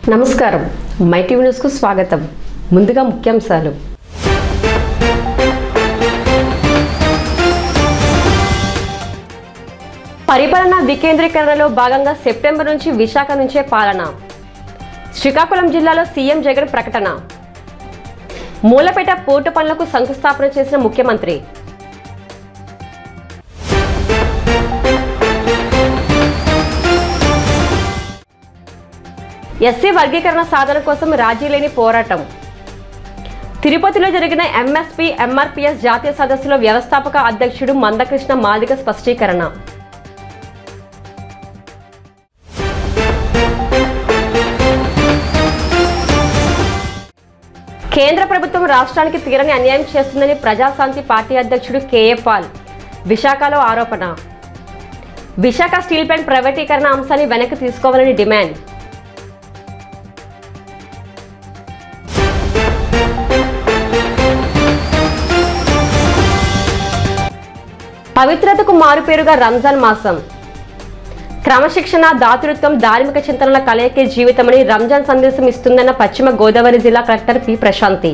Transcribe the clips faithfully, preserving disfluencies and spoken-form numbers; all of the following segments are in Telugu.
నమస్కారం మైటీవీ న్యూస్ కు స్వాగతం. ముందుగా ముఖ్యాంశాలు. పరిపాలన వికేంద్రీకరణలో భాగంగా సెప్టెంబర్ నుంచి విశాఖ నుంచే పాలన. శ్రీకాకుళం జిల్లాలో సీఎం జగన్ ప్రకటన. మూలపేట పోర్టు పనులకు శంకుస్థాపన చేసిన ముఖ్యమంత్రి. ఎస్సీ వర్గీకరణ సాధన కోసం రాజీ లేని పోరాటం. తిరుపతిలో జరిగిన ఎంఎస్పీ ఎంఆర్పీఎస్ జాతీయ సదస్సులో వ్యవస్థాపక అధ్యక్షుడు మందకృష్ణ మాదిగ స్పష్టీకరణ. కేంద్ర ప్రభుత్వం రాష్ట్రానికి తీరని అన్యాయం చేస్తుందని ప్రజాశాంతి పార్టీ అధ్యక్షుడు కేఏ పాల్ విశాఖలో ఆరోపణ. విశాఖ స్టీల్ ప్లాంట్ ప్రైవేటీకరణ అంశాన్ని వెనక్కి తీసుకోవాలని డిమాండ్. పవిత్రతకు మారుపేరుగా రంజాన్ మాసం. క్రమశిక్షణ, దాతృత్వం, ధార్మిక చింతనల కలయికే జీవితమని రంజాన్ సందేశం ఇస్తుందన్న పశ్చిమ గోదావరి జిల్లా కలెక్టర్ పి ప్రశాంతి.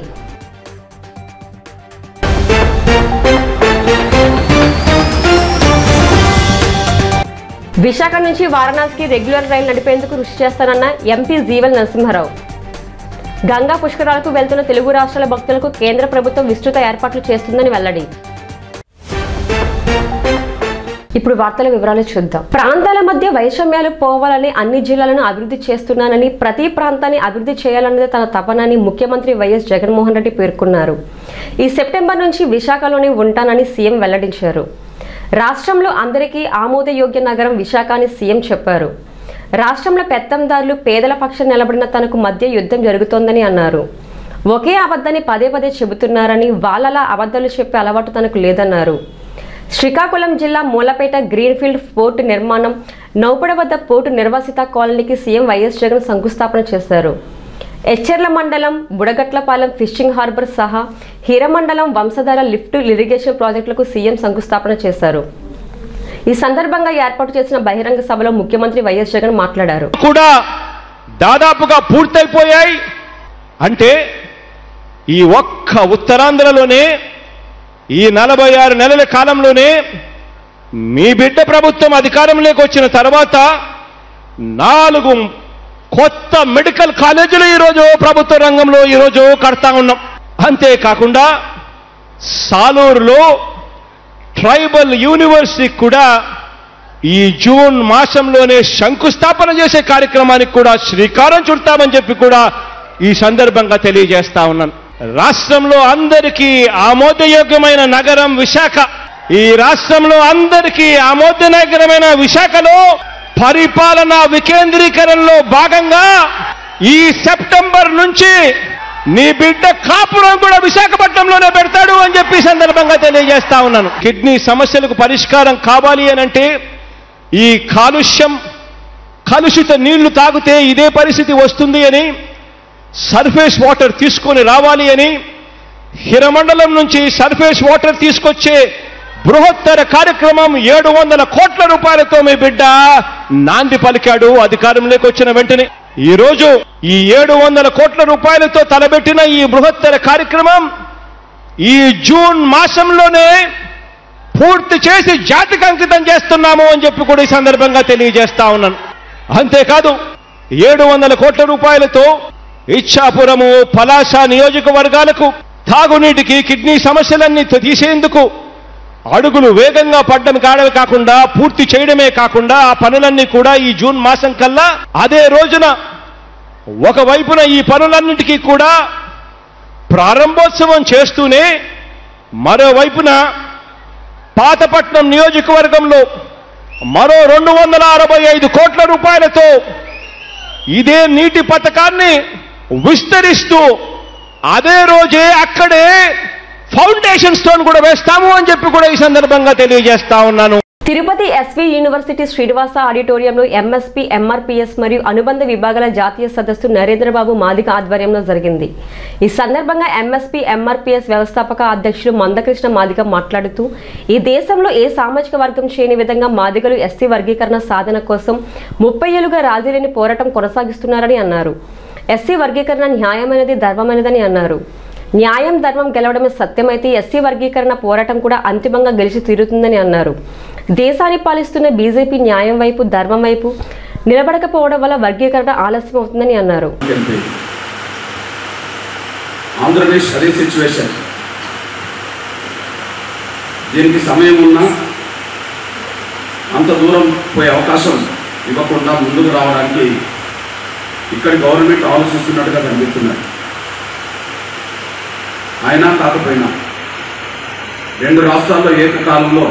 విశాఖ నుంచి వారణాసికి రెగ్యులర్ రైలు నడిపేందుకు కృషి చేస్తానన్న ఎంపీ జీవల్ నరసింహారావు. గంగా పుష్కరాలకు వెళ్తున్న తెలుగు రాష్ట్రాల భక్తులకు కేంద్ర ప్రభుత్వం విస్తృత ఏర్పాట్లు చేస్తుందని వెల్లడి. ఇప్పుడు వార్తల వివరాలు చూద్దాం. ప్రాంతాల మధ్య వైషమ్యాలు పోవాలని అన్ని జిల్లాలను అభివృద్ధి చేస్తున్నానని, ప్రతి ప్రాంతాన్ని అభివృద్ధి చేయాలన్నది తన తపనని ముఖ్యమంత్రి వైఎస్ జగన్మోహన్ రెడ్డి పేర్కొన్నారు. ఈ సెప్టెంబర్ నుంచి విశాఖలోనే ఉంటానని సీఎం వెల్లడించారు. రాష్ట్రంలో అందరికీ ఆమోదయోగ్య నగరం విశాఖ అని సీఎం చెప్పారు. రాష్ట్రంలో పెత్తందారులు, పేదల పక్షం నిలబడిన తనకు మధ్య యుద్ధం జరుగుతోందని అన్నారు. ఒకే అబద్ధాన్ని పదే పదే చెబుతున్నారని, వాళ్ళలా అబద్ధాలు చెప్పే అలవాటు తనకు లేదన్నారు. శ్రీకాకుళం జిల్లా మూలపేట గ్రీన్ఫీల్డ్ పోర్టు నిర్మాణం, నౌపడ వద్ద పోర్టు నిర్వాసిత కాలనీకి సీఎం వైఎస్ జగన్ శంకుస్థాపన చేశారు. ఎచ్చెర్ల మండలం బుడగట్లపాలెం ఫిషింగ్ హార్బర్ సహా హీరమండలం వంశధార లిఫ్ట్ ఇరిగేషన్ ప్రాజెక్టులకు సీఎం శంకుస్థాపన చేశారు. ఈ సందర్భంగా ఏర్పాటు చేసిన బహిరంగ సభలో ముఖ్యమంత్రి వైఎస్ జగన్ మాట్లాడారు. కూడా దాదాపుగా పూర్తయిపోయాయి. అంటే ఈ ఒక్క ఉత్తరాంధ్రలోనే ఈ నలభై ఆరు నెలల కాలంలోనే మీ బిడ్డ ప్రభుత్వం అధికారంలోకి వచ్చిన తర్వాత నాలుగు కొత్త మెడికల్ కాలేజీలు ఈరోజు ప్రభుత్వ రంగంలో ఈరోజు కడతా ఉన్నాం. అంతేకాకుండా సాలూరులో ట్రైబల్ యూనివర్సిటీకి కూడా ఈ జూన్ మాసంలోనే శంకుస్థాపన చేసే కార్యక్రమానికి కూడా శ్రీకారం చుడతామని చెప్పి కూడా ఈ సందర్భంగా తెలియజేస్తా ఉన్నాను. రాష్ట్రంలో అందరికీ ఆమోదయోగ్యమైన నగరం విశాఖ. ఈ రాష్ట్రంలో అందరికీ ఆమోదయోగ్యమైన విశాఖలో పరిపాలన వికేంద్రీకరణలో భాగంగా ఈ సెప్టెంబర్ నుంచి నీ బిడ్డ కాపురం కూడా విశాఖపట్నంలోనే పెడతాడు అని చెప్పి సందర్భంగా తెలియజేస్తా ఉన్నాను. కిడ్నీ సమస్యలకు పరిష్కారం కావాలి అనంటే ఈ కాలుష్యం, కలుషిత నీళ్లు తాగితే ఇదే పరిస్థితి వస్తుంది అని, సర్ఫేస్ వాటర్ తీసుకొని రావాలి అని హిరమండలం నుంచి సర్ఫేస్ వాటర్ తీసుకొచ్చే బృహత్తర కార్యక్రమం ఏడు వందల కోట్ల రూపాయలతో మీ బిడ్డ నాంది పలికాడు అధికారంలోకి వచ్చిన వెంటనే. ఈ రోజు ఈ ఏడు వందల కోట్ల రూపాయలతో తలబెట్టిన ఈ బృహత్తర కార్యక్రమం ఈ జూన్ మాసంలోనే పూర్తి చేసి జాతికి అంకితం చేస్తున్నాము అని చెప్పి కూడా ఈ సందర్భంగా తెలియజేస్తా ఉన్నాను. అంతేకాదు ఏడు వందల కోట్ల రూపాయలతో ఇచ్చాపురము, పలాస నియోజకవర్గాలకు తాగునీటికి, కిడ్నీ సమస్యలన్నీ తీసేందుకు అడుగులు వేగంగా పడ్డం కాడమే కాకుండా పూర్తి చేయడమే కాకుండా ఆ పనులన్నీ కూడా ఈ జూన్ మాసం కల్లా అదే రోజున ఒకవైపున ఈ పనులన్నింటికీ కూడా ప్రారంభోత్సవం చేస్తూనే మరోవైపున పాతపట్నం నియోజకవర్గంలో మరో రెండు వందల అరవై ఐదు కోట్ల రూపాయలతో ఇదే నీటి పథకాన్ని విస్తరిస్తూ అదే రోజే అక్కడే ఫౌండేషన్ స్టోన్ కూడా వేస్తాము అని చెప్పి కూడా ఈ సందర్భంగా తెలియజేస్తా ఉన్నాను. తిరుపతి ఎస్వి యూనివర్సిటీ శ్రీనివాస ఆడిటోరియంలో ఎంఎస్పీ ఎంఆర్పీఎస్ మరియు అనుబంధ విభాగాల జాతీయ సదస్సు నరేంద్రబాబు మాదిగ ఆధ్వర్యంలో జరిగింది. ఈ సందర్భంగా ఎంఎస్పీ ఎంఆర్పీఎస్ వ్యవస్థాపక అధ్యక్షుడు మందకృష్ణ మాదిగ మాట్లాడుతూ ఈ దేశంలో ఏ సామాజిక వర్గం చేయని విధంగా మాదిగలు ఎస్సీ వర్గీకరణ సాధన కోసం ముప్పై ఏళ్లుగా రాజీలేని పోరాటం కొనసాగిస్తున్నారని అన్నారు. ఎస్సీ వర్గీకరణ న్యాయమైనది, ధర్మమైనదని అన్నారు. న్యాయం ధర్మం గెలవడమే సత్యమైతే ఎస్సీ వర్గీకరణ పోరాటం కూడా అంతిమంగా గెలిచి తీరుతుందని అన్నారు. దేశాన్ని పాలిస్తున్న బీజేపీ న్యాయం వైపు, ధర్మం వైపు నిలబడకపోవడం వల్ల వర్గీకరణ ఆలస్యం అవుతుందని అన్నారు. ఆంధ్రప్రదేశ్ అదే సిచ్యువేషన్. దీనికి సమయం ఉన్నా అంత దూరం పోయే అవకాశం ఇవ్వకుండా ముందుకు రావడానికి ఇక్కడ గవర్నమెంట్ ఆలోచిస్తున్నట్టుగా కనిపిస్తున్నారు. అయినా కాకపోయినా రెండు రాష్ట్రాల్లో ఏకకాలంలో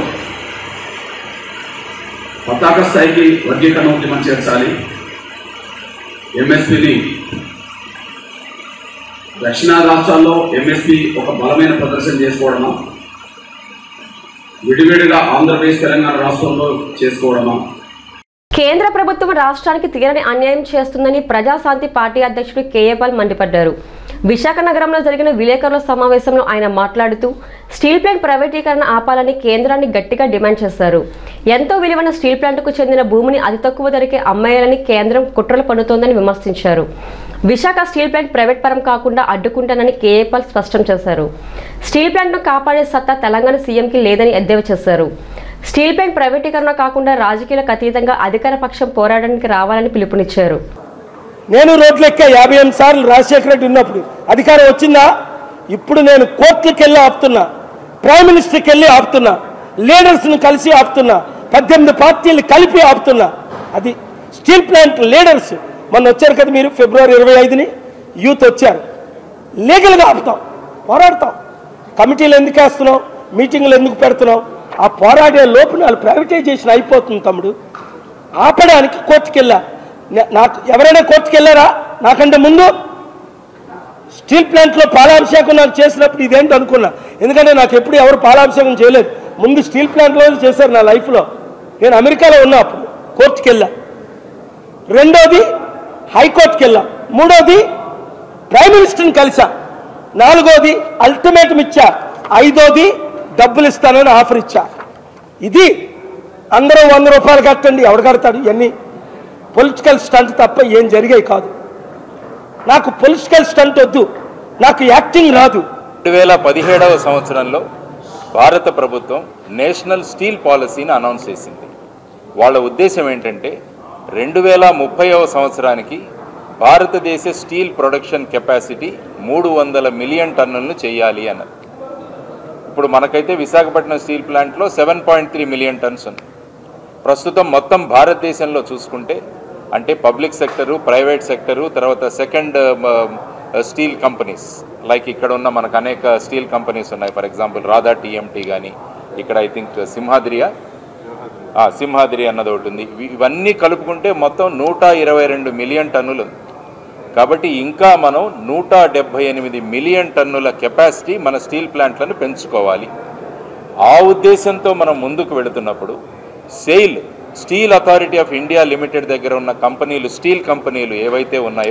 పతాక స్థాయికి వర్గీకరణ ఉద్యమం చేర్చాలి. ఎంఎస్పీని దక్షిణ రాష్ట్రాల్లో ఎంఎస్పీ ఒక బలమైన ప్రదర్శన చేసుకోవడమా, విడివిడిగా ఆంధ్రప్రదేశ్ తెలంగాణ రాష్ట్రంలో చేసుకోవడమా? కేంద్ర ప్రభుత్వం రాష్ట్రానికి తీరని అన్యాయం చేస్తుందని ప్రజాశాంతి పార్టీ అధ్యక్షుడు కేఏ పాల్ మండిపడ్డారు. విశాఖ నగరంలో జరిగిన విలేకరుల సమావేశంలో ఆయన మాట్లాడుతూ స్టీల్ ప్లాంట్ ప్రైవేటీకరణ ఆపాలని కేంద్రాన్ని గట్టిగా డిమాండ్ చేశారు. ఎంతో విలువైన స్టీల్ ప్లాంట్కు చెందిన భూమిని అతి తక్కువ ధరకే అమ్మేయాలని కేంద్రం కుట్రలు పన్నుతోందని విమర్శించారు. విశాఖ స్టీల్ ప్లాంట్ ప్రైవేట్ పరం కాకుండా అడ్డుకుంటానని కేఏ పాల్ స్పష్టం చేశారు. స్టీల్ ప్లాంట్ను కాపాడే సత్తా తెలంగాణ సీఎంకి లేదని ఎద్దేవా చేశారు. స్టీల్ ప్లాంట్ ప్రైవేటీకరణ కాకుండా రాజకీయాలకు అతీతంగా అధికార పక్షం పోరాటానికి రావాలని పిలుపునిచ్చారు. నేను రోడ్లు ఎక్కా యాభై ఎనిమిది సార్లు రాజశేఖర రెడ్డి ఉన్నప్పుడు. అధికారం వచ్చిందా? ఇప్పుడు నేను కోర్టులకు వెళ్ళి ఆపుతున్నా, ప్రైమ్ మినిస్టర్కి వెళ్ళి ఆపుతున్నా, లీడర్స్ను కలిసి ఆపుతున్నా, పద్దెనిమిది పార్టీలు కలిపి ఆపుతున్నా. అది స్టీల్ ప్లాంట్ లీడర్స్ మొన్న వచ్చారు కదా మీరు, ఫిబ్రవరి ఇరవై ఐదుని యూత్ వచ్చారు. లీగల్గా ఆపుతాం, పోరాడతాం. కమిటీలు ఎందుకు వేస్తున్నాం, మీటింగ్లు ఎందుకు పెడుతున్నాం? ఆ పోరాడే లోపు వాళ్ళు ప్రైవేటైజేషన్ అయిపోతుంది తమ్ముడు. ఆపడానికి కోర్టుకు వెళ్ళా. నాకు ఎవరైనా కోర్టుకు వెళ్ళారా నాకంటే ముందు? స్టీల్ ప్లాంట్లో పాలాభిషేకం నాకు చేసినప్పుడు ఇదేంటి అనుకున్నా, ఎందుకంటే నాకు ఎప్పుడు ఎవరు పాలాభిషేకం చేయలేదు. ముందు స్టీల్ ప్లాంట్లో చేశారు నా లైఫ్లో. నేను అమెరికాలో ఉన్నా అప్పుడు కోర్టుకు వెళ్ళా. రెండోది హైకోర్టుకి వెళ్ళా. మూడోది ప్రైమ్ మినిస్టర్ని కలిసా. నాలుగోది అల్టిమేటం ఇచ్చా. ఐదోది డబ్బులు ఇస్తానని ఆఫర్ ఇచ్చా. ఇది అందరూ వంద రూపాయలు కట్టండి, ఎవడు కడతాడు? ఇవన్నీ పొలిటికల్ స్టంట్ తప్ప ఏం జరిగాయి కాదు. నాకు పొలిటికల్ స్టంట్ వద్దు, నాకు యాక్టింగ్ రాదు. రెండు వేల పదిహేడవ సంవత్సరంలో భారత ప్రభుత్వం నేషనల్ స్టీల్ పాలసీని అనౌన్స్ చేసింది. వాళ్ళ ఉద్దేశం ఏంటంటే రెండు వేల ముప్పైవ సంవత్సరానికి భారతదేశ స్టీల్ ప్రొడక్షన్ కెపాసిటీ మూడు వందల మిలియన్ టన్నులను చేయాలి అన్నది. ఇప్పుడు మనకైతే విశాఖపట్నం స్టీల్ ప్లాంట్లో seven point three million tons ఉంది. ప్రస్తుతం మొత్తం భారతదేశంలో చూసుకుంటే అంటే పబ్లిక్ సెక్టరు, ప్రైవేట్ సెక్టరు, తర్వాత సెకండ్ స్టీల్ కంపెనీస్ లైక్ ఇక్కడ ఉన్న మనకు అనేక స్టీల్ కంపెనీస్ ఉన్నాయి. ఫర్ ఎగ్జాంపుల్ రాధా టీఎంటీ కానీ, ఇక్కడ ఐ థింక్ సింహాద్రియా సింహాద్రి అన్నది ఒకటి ఉంది. ఇవన్నీ కలుపుకుంటే మొత్తం నూట ఇరవై రెండు మిలియన్ టన్నులు ఉంది. కాబట్టి ఇంకా మనం నూట డెబ్భై ఎనిమిది మిలియన్ టన్నుల కెపాసిటీ మన స్టీల్ ప్లాంట్లను పెంచుకోవాలి. ఆ ఉద్దేశంతో మనం ముందుకు వెళుతున్నప్పుడు SAIL steel authority of India limited దగ్గర ఉన్న కంపెనీలు, స్టీల్ కంపెనీలు ఏవైతే ఉన్నాయో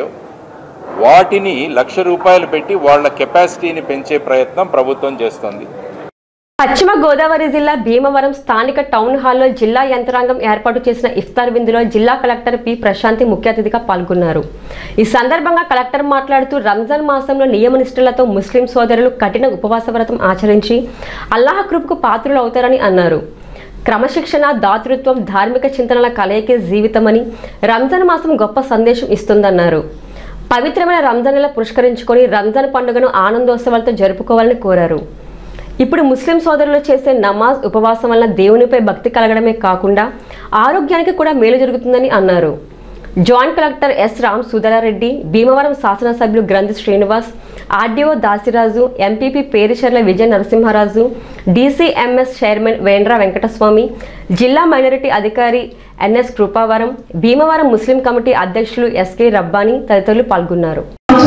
వాటిని లక్ష రూపాయలు పెట్టి వాళ్ళ కెపాసిటీని పెంచే ప్రయత్నం ప్రభుత్వం చేస్తుంది. పశ్చిమ గోదావరి జిల్లా భీమవరం స్థానిక టౌన్ హాల్లో జిల్లా యంత్రాంగం ఏర్పాటు చేసిన ఇఫ్తార్ విందులో జిల్లా కలెక్టర్ పి ప్రశాంతి ముఖ్య అతిథిగా పాల్గొన్నారు. ఈ సందర్భంగా కలెక్టర్ మాట్లాడుతూ రంజాన్ మాసంలో నియమనిష్టలతో ముస్లిం సోదరులు కఠిన ఉపవాస వ్రతం ఆచరించి అల్లాహ్ కృపకు పాత్రులు అవుతారని అన్నారు. క్రమశిక్షణ, దాతృత్వం, ధార్మిక చింతనల కలయికే జీవితమని, రంజాన్ మాసం గొప్ప సందేశం ఇస్తుందన్నారు. పవిత్రమైన రంజాన్ నెల పురస్కరించుకొని రంజాన్ పండుగను ఆనందోత్సవాలతో జరుపుకోవాలని కోరారు. ఇప్పుడు ముస్లిం సోదరులు చేసే నమాజ్, ఉపవాసం వలన దేవునిపై భక్తి కలగడమే కాకుండా ఆరోగ్యానికి కూడా మేలు జరుగుతుందని అన్నారు. Joint collector S Ram Sudha Reddy, Bhimavaram శాసనసభ్యులు Granthi Srinivas, RDO Dasiraju, MPP Pericherla Vijaya Narasimharaju, DCMS chairman Vendra Venkataswamy, జిల్లా మైనారిటీ అధికారి N S Krupavaram, Bhimavaram Muslim committee అధ్యక్షులు ఎస్కే రబ్బానీ తదితరులు పాల్గొన్నారు.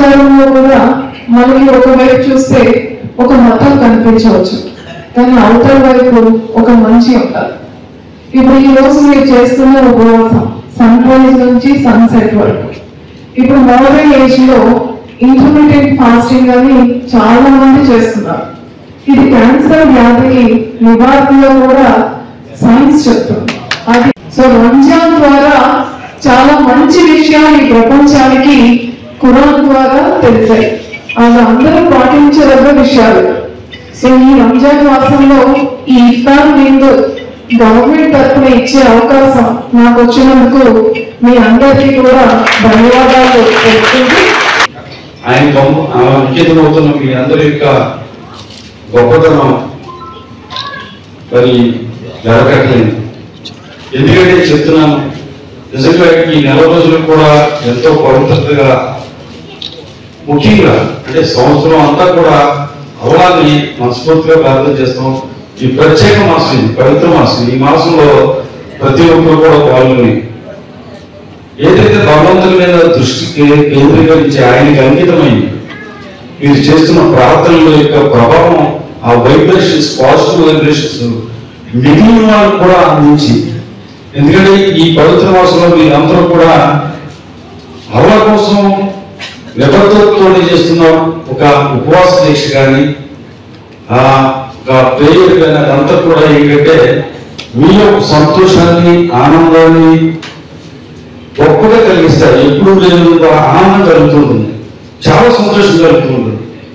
ఒక మతం కనిపించవచ్చు, కానీ అవతల వైపు ఒక మంచి ఉంటారు. ఇప్పుడు ఈ రోజు మీరు చేస్తున్న ఉపవాసం సన్ రైజ్ నుంచి సన్సెట్ వరకు. ఇప్పుడు మోడర్న్ ఏజ్ లో ఇంటర్మీడియట్ ఫాస్టింగ్ అని చాలా మంది చేస్తున్నారు. ఇది క్యాన్సర్ వ్యాధికి నివారణలో కూడా సైన్స్ చెప్తుంది. అది సో రంజాన్ ద్వారా చాలా మంచి విషయాలు ఈ ప్రపంచానికి ఖురాన్ ద్వారా తెలిసాయి. అది అందరూ పాటించదగ్గ విషయాలు. సో ఈ రంజాన్ మాసంలో ఈ ఇఫ్తార్ విందు గవర్నమెంట్ తరఫున ఇచ్చే అవకాశం నాకు వచ్చినందుకు మీ అందరికీ కూడా ధన్యవాదాలు తెలుపుతుంది. ఆయన అంకితమవుతున్న మీ అందరి యొక్క గొప్పతనం మరి జరగట్లేదు. ఎందుకంటే చెప్తున్నాను, నిజంగా ఈ నెల రోజులు కూడా ఎంతో పవిత్రతగా, ముఖ్యంగా అంటే సంవత్సరం అంతా కూడా అవ్వాలని మనస్ఫూర్తిగా ప్రార్థన చేస్తాం. ఈ ప్రత్యేక మాసం, ఇది పవిత్ర మాసం, ఈ మాసంలో ప్రతి ఒక్కరు కూడా పాల్గొని ఏదైతే భగవంతుని మీద దృష్టి కేంద్రీకరించి ఆయనకి అంకితమైంది మీరు చేస్తున్న ప్రార్థనల యొక్క ప్రభావం, ఆ వైబ్రేషన్స్, పాజిటివ్ వైబ్రేషన్స్ మిగిలిన వాళ్ళకు కూడా అందించి, ఎందుకంటే ఈ పవిత్ర మాసంలో మీరందరూ కూడా అవ్వ కోసం నిబద్ధతతో చేస్తున్న ఒక ఉపవాస దీక్ష కానీ ఒక ప్రేయర్ కానీ అదంతా కూడా ఏంటంటే మీ యొక్క సంతోషాన్ని, ఆనందాన్ని గొప్పగా కలిగిస్తారు. ఎప్పుడు లేదు ఆనందం కలుగుతుంటుంది, చాలా సంతోషం కలుగుతుంటుంది.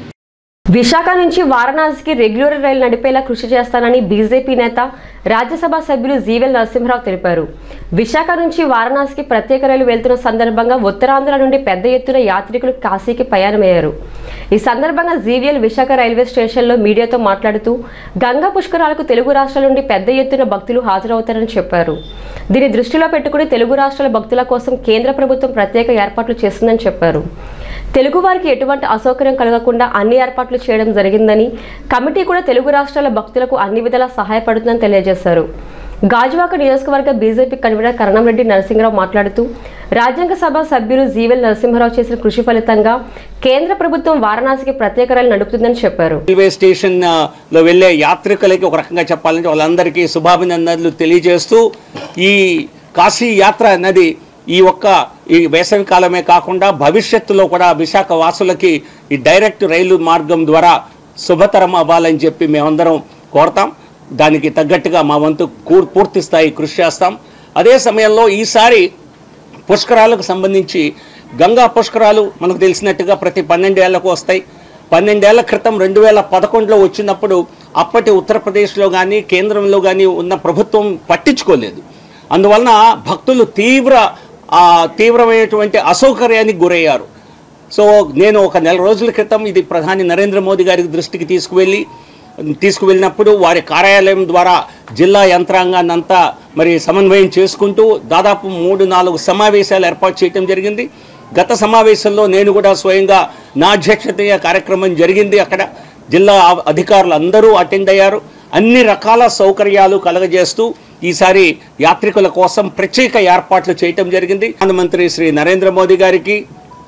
విశాఖ నుంచి వారణాసికి రెగ్యులర్ రైలు నడిపేలా కృషి చేస్తానని బీజేపీ నేత రాజ్యసభ సభ్యులు జీవెల్ నరసింహరావు తెలిపారు. విశాఖ నుంచి వారణాసికి ప్రత్యేక రైలు వెళ్తున్న సందర్భంగా ఉత్తరాంధ్ర నుండి పెద్ద ఎత్తున యాత్రికులు కాశీకి ప్రయాణమయ్యారు. ఈ సందర్భంగా జీవీఎల్ విశాఖ రైల్వే స్టేషన్లో మీడియాతో మాట్లాడుతూ గంగా పుష్కరాలకు తెలుగు రాష్ట్రాల నుండి పెద్ద ఎత్తున భక్తులు హాజరవుతారని చెప్పారు. దీన్ని దృష్టిలో పెట్టుకుని తెలుగు రాష్ట్రాల భక్తుల కోసం కేంద్ర ప్రభుత్వం ప్రత్యేక ఏర్పాట్లు చేస్తుందని చెప్పారు. తెలుగు వారికి ఎటువంటి అసౌకర్యం కలగకుండా అన్ని ఏర్పాట్లు చేయడం జరిగిందని, కమిటీ కూడా తెలుగు రాష్ట్రాల భక్తులకు అన్ని విధాలా సహాయపడుతుందని తెలియజేశారు. గాజువాక నియోజకవర్గ బీజేపీ కన్వీనర్ కరణంరెడ్డి నరసింహరావు మాట్లాడుతూ రాజ్యాంగ సభ సభ్యులు జీవెల్ నరసింహరావు చేసిన కృషి ఫలితంగా కేంద్ర ప్రభుత్వం వారణాసికి ప్రత్యేక రైలు నడుపుతుందని చెప్పారు. రైల్వే స్టేషన్ లో వెళ్లే యాత్రికులకి ఒక రకంగా చెప్పాలంటే వాళ్ళందరికీ శుభాభినందనలు తెలియజేస్తూ ఈ కాశీ యాత్ర అన్నది ఈ ఒక్క ఈ వేసవి కాలమే కాకుండా భవిష్యత్తులో కూడా విశాఖ వాసులకి ఈ డైరెక్ట్ రైలు మార్గం ద్వారా శుభతరం అవ్వాలని చెప్పి మేమందరం కోరతాం. దానికి తగ్గట్టుగా మా వంతు పూర్తి స్థాయి కృషి చేస్తాం. అదే సమయంలో ఈసారి పుష్కరాలకు సంబంధించి గంగా పుష్కరాలు మనకు తెలిసినట్టుగా ప్రతి పన్నెండేళ్లకు వస్తాయి. పన్నెండేళ్ల క్రితం రెండు వేల పదకొండులో వచ్చినప్పుడు అప్పటి ఉత్తరప్రదేశ్లో కానీ కేంద్రంలో కానీ ఉన్న ప్రభుత్వం పట్టించుకోలేదు. అందువలన భక్తులు తీవ్ర తీవ్రమైనటువంటి అసౌకర్యానికి గురయ్యారు. సో నేను ఒక నెల రోజుల క్రితం ఇది ప్రధాని నరేంద్ర మోదీ గారి దృష్టికి తీసుకువెళ్ళి తీసుకువెళ్ళినప్పుడు వారి కార్యాలయం ద్వారా జిల్లా యంత్రాంగాన్ని అంతా మరి సమన్వయం చేసుకుంటూ దాదాపు మూడు నాలుగు సమావేశాలు ఏర్పాటు చేయడం జరిగింది. గత సమావేశంలో నేను కూడా స్వయంగా నా అధ్యక్షతీయ కార్యక్రమం జరిగింది. అక్కడ జిల్లా అధికారులు అందరూ అటెండ్ అయ్యారు. అన్ని రకాల సౌకర్యాలు కలగజేస్తూ ఈసారి యాత్రికుల కోసం ప్రత్యేక ఏర్పాట్లు చేయటం జరిగింది. ప్రధానమంత్రి శ్రీ నరేంద్ర మోదీ గారికి,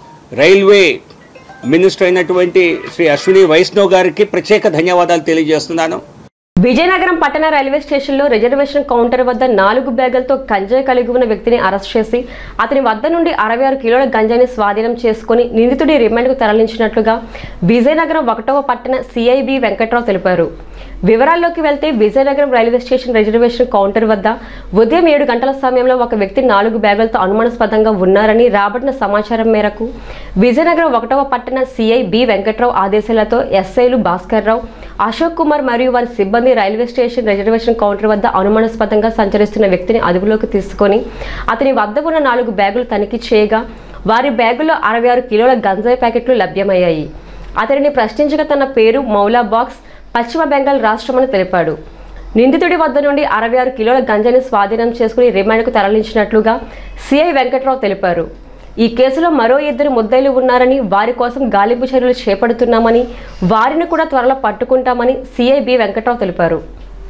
రైల్వే మినిస్టర్ అయినటువంటి శ్రీ అశ్విని వైష్ణవ్ గారికి ప్రత్యేక ధన్యవాదాలు తెలియజేస్తున్నాను. విజయనగరం పట్టణ రైల్వే స్టేషన్లో రిజర్వేషన్ కౌంటర్ వద్ద నాలుగు బ్యాగులతో గంజాయి కలిగి ఉన్న వ్యక్తిని అరెస్ట్ చేసి అతని వద్ద నుండి అరవై ఆరు కిలోల గంజాయిని స్వాధీనం చేసుకుని నిందితుడి రిమాండ్కు తరలించినట్లుగా విజయనగరం ఒకటవ పట్టణ సిఐబి వెంకట్రావు తెలిపారు. వివరాల్లోకి వెళ్తే Vizianagaram railway station reservation counter వద్ద ఉదయం ఏడు గంటల సమయంలో ఒక వ్యక్తి నాలుగు బ్యాగులతో అనుమానాస్పదంగా ఉన్నారని రాబడిన సమాచారం మేరకు విజయనగరం ఒకటవ పట్టణ సిఐ బి వెంకట్రావు ఆదేశాలతో ఎస్ఐలు భాస్కర్ రావు, అశోక్ కుమార్ మరియు వారి సిబ్బంది రైల్వే స్టేషన్ రిజర్వేషన్ కౌంటర్ వద్ద అనుమానాస్పదంగా సంచరిస్తున్న వ్యక్తిని అదుపులోకి తీసుకొని అతని వద్ద ఉన్న నాలుగు బ్యాగులు తనిఖీ చేయగా వారి బ్యాగుల్లో అరవై ఆరు కిలోల గంజాయి ప్యాకెట్లు లభ్యమయ్యాయి. అతనిని ప్రశ్నించగా తన పేరు మౌలా బాక్స్, పశ్చిమ బెంగాల్ రాష్ట్రమని తెలిపాడు. నిందితుడి వద్ద నుండి అరవై ఆరు కిలోల గంజాయిని స్వాధీనం చేసుకుని రిమాండ్కు తరలించినట్లుగా సిఐ వెంకట్రావు తెలిపారు. ఈ కేసులో మరో ఇద్దరు ముద్దాయిలు ఉన్నారని, వారి కోసం గాలింపు చర్యలు చేపడుతున్నామని, వారిని కూడా త్వరలో పట్టుకుంటామని సిఐ బి వెంకట్రావు తెలిపారు.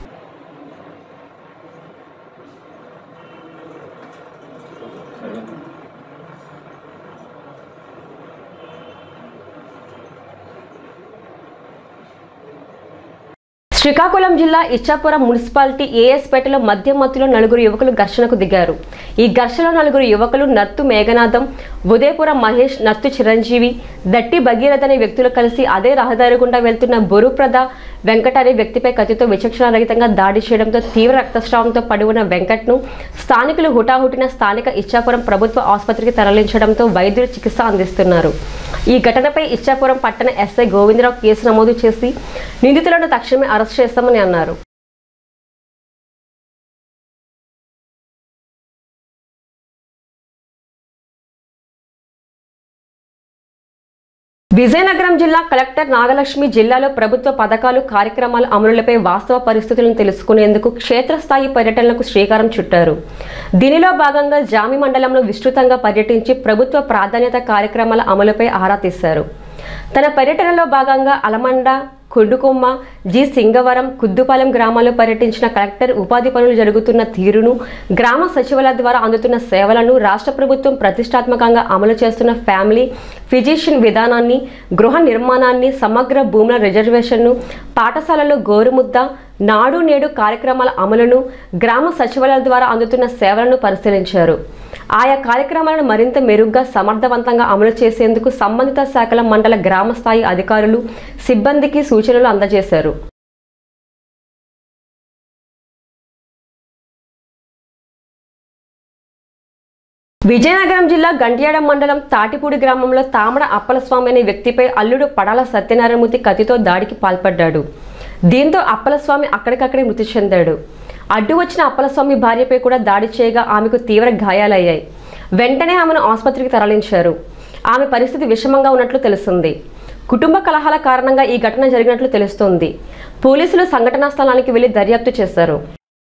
శ్రీకాకుళం జిల్లా ఇచ్చాపురం మున్సిపాలిటీ ఏఎస్పేటలో మద్యం మత్తులో నలుగురు యువకులు ఘర్షణకు దిగారు. ఈ ఘర్షణలో నలుగురు యువకులు నత్తు మేఘనాథం, ఉదయపురం మహేష్, నత్తు చిరంజీవి, దట్టి భగీరథ అనే వ్యక్తులు కలిసి అదే రహదారి గుండా వెళ్తున్న బొరుప్రద వెంకట్ అనే వ్యక్తిపై కత్తితో విచక్షణారహితంగా దాడి చేయడంతో తీవ్ర రక్తస్రావంతో పడి ఉన్న వెంకట్ను స్థానికులు హుటాహుటిన స్థానిక ఇచ్చాపురం ప్రభుత్వ ఆసుపత్రికి తరలించడంతో వైద్యులు చికిత్స అందిస్తున్నారు. ఈ ఘటనపై ఇచ్చాపురం పట్టణ ఎస్ఐ గోవిందరావు కేసు నమోదు చేసి నిందితులను తక్షణమే అరెస్ట్ చేస్తామని అన్నారు. విజయనగరం జిల్లా కలెక్టర్ నాగలక్ష్మి జిల్లాలో ప్రభుత్వ పథకాలు కార్యక్రమాల అమలులపై వాస్తవ పరిస్థితులను తెలుసుకునేందుకు క్షేత్రస్థాయి పర్యటనలకు శ్రీకారం చుట్టారు. దీనిలో భాగంగా జామి మండలంలో విస్తృతంగా పర్యటించి ప్రభుత్వ ప్రాధాన్యత కార్యక్రమాల అమలుపై ఆరా తీశారు. తన పర్యటనలో భాగంగా అలమండ, కొడ్డుకొమ్మ, జి సింగవరం, కుద్దుపాలెం గ్రామాల్లో పర్యటించిన కలెక్టర్ ఉపాధి పనులు జరుగుతున్న తీరును, గ్రామ సచివాలయ ద్వారా అందుతున్న సేవలను, రాష్ట్ర ప్రభుత్వం ప్రతిష్టాత్మకంగా అమలు చేస్తున్న ఫ్యామిలీ ఫిజిషియన్ విధానాన్ని, గృహ నిర్మాణాన్ని, సమగ్ర భూముల రిజర్వేషన్ను, పాఠశాలల్లో గోరుముద్ద, నాడు నేడు కార్యక్రమాల అమలును, గ్రామ సచివాలయాల ద్వారా అందుతున్న సేవలను పరిశీలించారు. ఆయా కార్యక్రమాలను మరింత మెరుగ్గా సమర్థవంతంగా అమలు చేసేందుకు సంబంధిత శాఖల మండల గ్రామ స్థాయి అధికారులు, సిబ్బందికి సూచనలు అందజేశారు. విజయనగరం జిల్లా గంట్యాడ మండలం తాటిపూడి గ్రామంలో తామడ అప్పలస్వామి అనే వ్యక్తిపై అల్లుడు పడాల సత్యనారాయణమూర్తి కత్తితో దాడికి పాల్పడ్డాడు. దీంతో అప్పలస్వామి అక్కడికక్కడే మృతి చెందాడు. అడ్డు వచ్చిన అప్పలస్వామి భార్యపై కూడా దాడి చేయగా ఆమెకు తీవ్ర గాయాలయ్యాయి. వెంటనే ఆమెను ఆసుపత్రికి తరలించారు. ఆమె పరిస్థితి విషమంగా ఉన్నట్లు తెలుస్తుంది. కుటుంబ కలహాల కారణంగా ఈ ఘటన జరిగినట్లు తెలుస్తోంది. పోలీసులు సంఘటనా స్థలానికి వెళ్లి దర్యాప్తు చేశారు.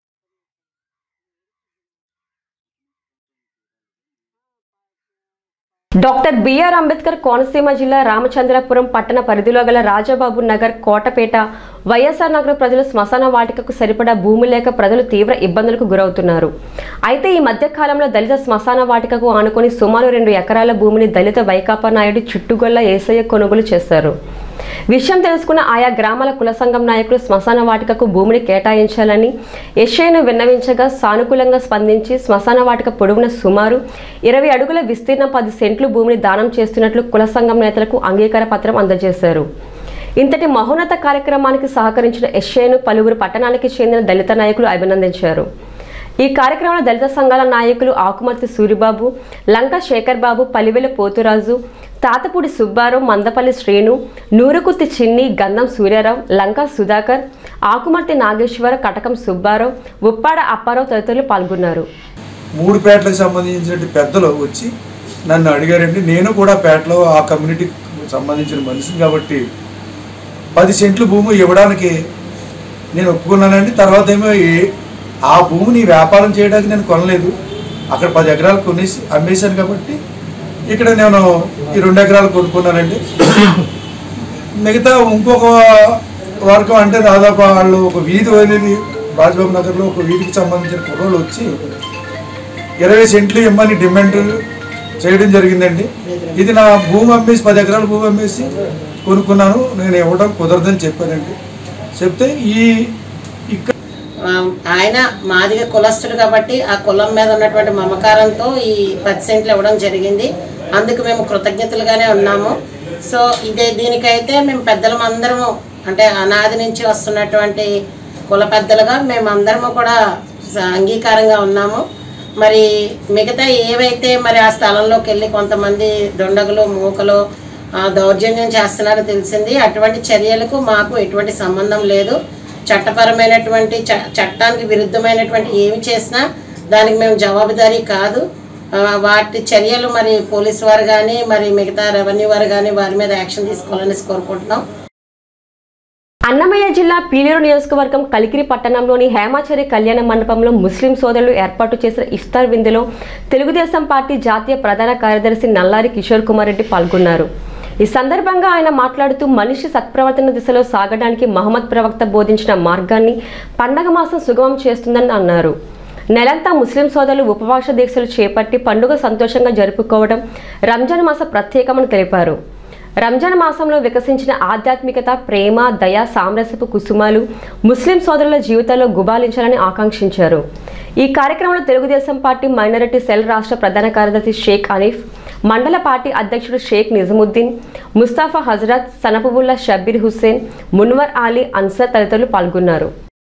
డాక్టర్ బిఆర్ అంబేద్కర్ కోనసీమ జిల్లా రామచంద్రపురం పట్టణ పరిధిలో గల రాజబాబు నగర్, కోటపేట, వైఎస్ఆర్ నగర్ ప్రజలు శ్మశాన వాటికకు సరిపడా భూమి లేక ప్రజలు తీవ్ర ఇబ్బందులకు గురవుతున్నారు. అయితే ఈ మధ్య కాలంలో దళిత శ్మశాన వాటికకు ఆనుకొని సుమారు రెండు ఎకరాల భూమిని దళిత వైకాపా నాయుడు చుట్టుగొల్ల ఏసయ్య కొనుగోలు చేశారు. విషయం తెలుసుకున్న ఆయా గ్రామాల కుల సంఘం నాయకులు శ్మశాన వాటికకు భూమిని కేటాయించాలని ఎస్ఐను విన్నవించగా సానుకూలంగా స్పందించి శ్మశాన వాటిక పొడవున సుమారు ఇరవై అడుగుల విస్తీర్ణ పది సెంట్లు భూమిని దానం చేస్తున్నట్లు కుల సంఘం నేతలకు అంగీకార పత్రం అందజేశారు. ఇంతటి మహోన్నత కార్యక్రమానికి సహకరించిన ఎస్ఐను పలువురు పట్టణానికి చెందిన దళిత నాయకులు అభినందించారు. ఈ కార్యక్రమంలో దళిత సంఘాల నాయకులు ఆకుమర్తి సూరిబాబు, లంక శేఖర్ బాబు, పలివెల పోతురాజు, తాతపూడి సుబ్బారావు, మందపల్లి శ్రీను, నూరుకుత్తి చిన్ని, గంధం సూర్యారావు, లంక సుధాకర్, ఆకుమర్తి నాగేశ్వర, కటకం సుబ్బారావు, ఉప్పాడ అప్పారావు తదితరులు పాల్గొన్నారు. మూడు పేటలకు సంబంధించిన పెద్దలు వచ్చి నన్ను అడిగారండి. నేను కూడా పేటలో ఆ కమ్యూనిటీకి సంబంధించిన మనిషిని కాబట్టి పది సెంట్లు భూమి ఇవ్వడానికి నేను ఒప్పుకున్నానండి. తర్వాత ఏమో ఆ భూమిని వ్యాపారం చేయడానికి నేను కొనలేదు. అక్కడ పది ఎకరాలు కొనేసి అమ్మేశాను కాబట్టి ఇక్కడ నేను ఈ రెండు ఎకరాలు కొనుక్కున్నానండి. మిగతా ఇంకొక వర్గం అంటే దాదాపు వాళ్ళు ఒక వీధి అనేది రాజబాబు నగర్లో ఒక వీధికి సంబంధించిన కుర్రోళ్ళు వచ్చి ఇరవై సెంట్లు ఇమ్మని డిమాండ్ చేయడం జరిగిందండి. ఇది నా భూమి అమ్మేసి పది ఎకరాల భూమి అమ్మేసి కొనుక్కున్నాను, నేను ఇవ్వడం కుదరదని చెప్పానండి. చెప్తే ఈ ఇక్కడ ఆయన మాదిగా కులస్తుడు కాబట్టి ఆ కులం మీద ఉన్నటువంటి మమకారంతో ఈ పది సెంట్లు ఇవ్వడం జరిగింది. అందుకు మేము కృతజ్ఞతలుగానే ఉన్నాము. సో ఇదే దీనికైతే మేము పెద్దలం అందరము అంటే అనాది నుంచి వస్తున్నటువంటి కుల పెద్దలుగా మేము అందరము కూడా అంగీకారంగా ఉన్నాము. మరి మిగతా ఏవైతే మరి ఆ స్థలంలోకి వెళ్ళి కొంతమంది దొండగులు మూకలు దౌర్జన్యం చేస్తున్నారో తెలిసింది. అటువంటి చర్యలకు మాకు ఎటువంటి సంబంధం లేదు. చట్టపరమైనటువంటి చట్టానికి విరుద్ధమైనటువంటి ఏమి చేసినా దానికి మేము జవాబుదారీ కాదు. వాటి చర్యలు మరి పోలీసు వారు కానీ మరి మిగతా రెవెన్యూ వారు కానీ వారి మీద యాక్షన్ తీసుకోవాలని కోరుకుంటున్నాం. అన్నమయ్య జిల్లా పీలేరు నియోజకవర్గం కలికిరి పట్టణంలోని హేమాచరి కళ్యాణ మండపంలో ముస్లిం సోదరులు ఏర్పాటు చేసిన ఇఫ్తార్ విందులో తెలుగుదేశం పార్టీ జాతీయ ప్రధాన కార్యదర్శి నల్లారి కిషోర్ కుమార్ రెడ్డి పాల్గొన్నారు. ఈ సందర్భంగా ఆయన మాట్లాడుతూ మనిషి సత్ప్రవర్తన దిశలో సాగడానికి మహమ్మద్ ప్రవక్త బోధించిన మార్గాన్ని పండగ మాసం సుగమం చేస్తుందని అన్నారు. నెలంతా ముస్లిం సోదరులు ఉపవాస దీక్షలు చేపట్టి పండుగ సంతోషంగా జరుపుకోవడం రంజాన్ మాస ప్రత్యేకమని తెలిపారు. రంజాన్ మాసంలో వికసించిన ఆధ్యాత్మికత, ప్రేమ, దయ, సామరస్యపు కుసుమాలు ముస్లిం సోదరుల జీవితాల్లో గుబాలించాలని ఆకాంక్షించారు. ఈ కార్యక్రమంలో తెలుగుదేశం పార్టీ మైనారిటీ సెల్ రాష్ట్ర ప్రధాన కార్యదర్శి షేక్ అనీఫ్, మండల పార్టీ అధ్యక్షుడు షేక్ నిజముద్దీన్, ముస్తాఫా హజరత్, సనపుబుల్లా షబ్బీర్ హుస్సేన్, మున్వర్ అలీ అన్సర్ తదితరులు పాల్గొన్నారు.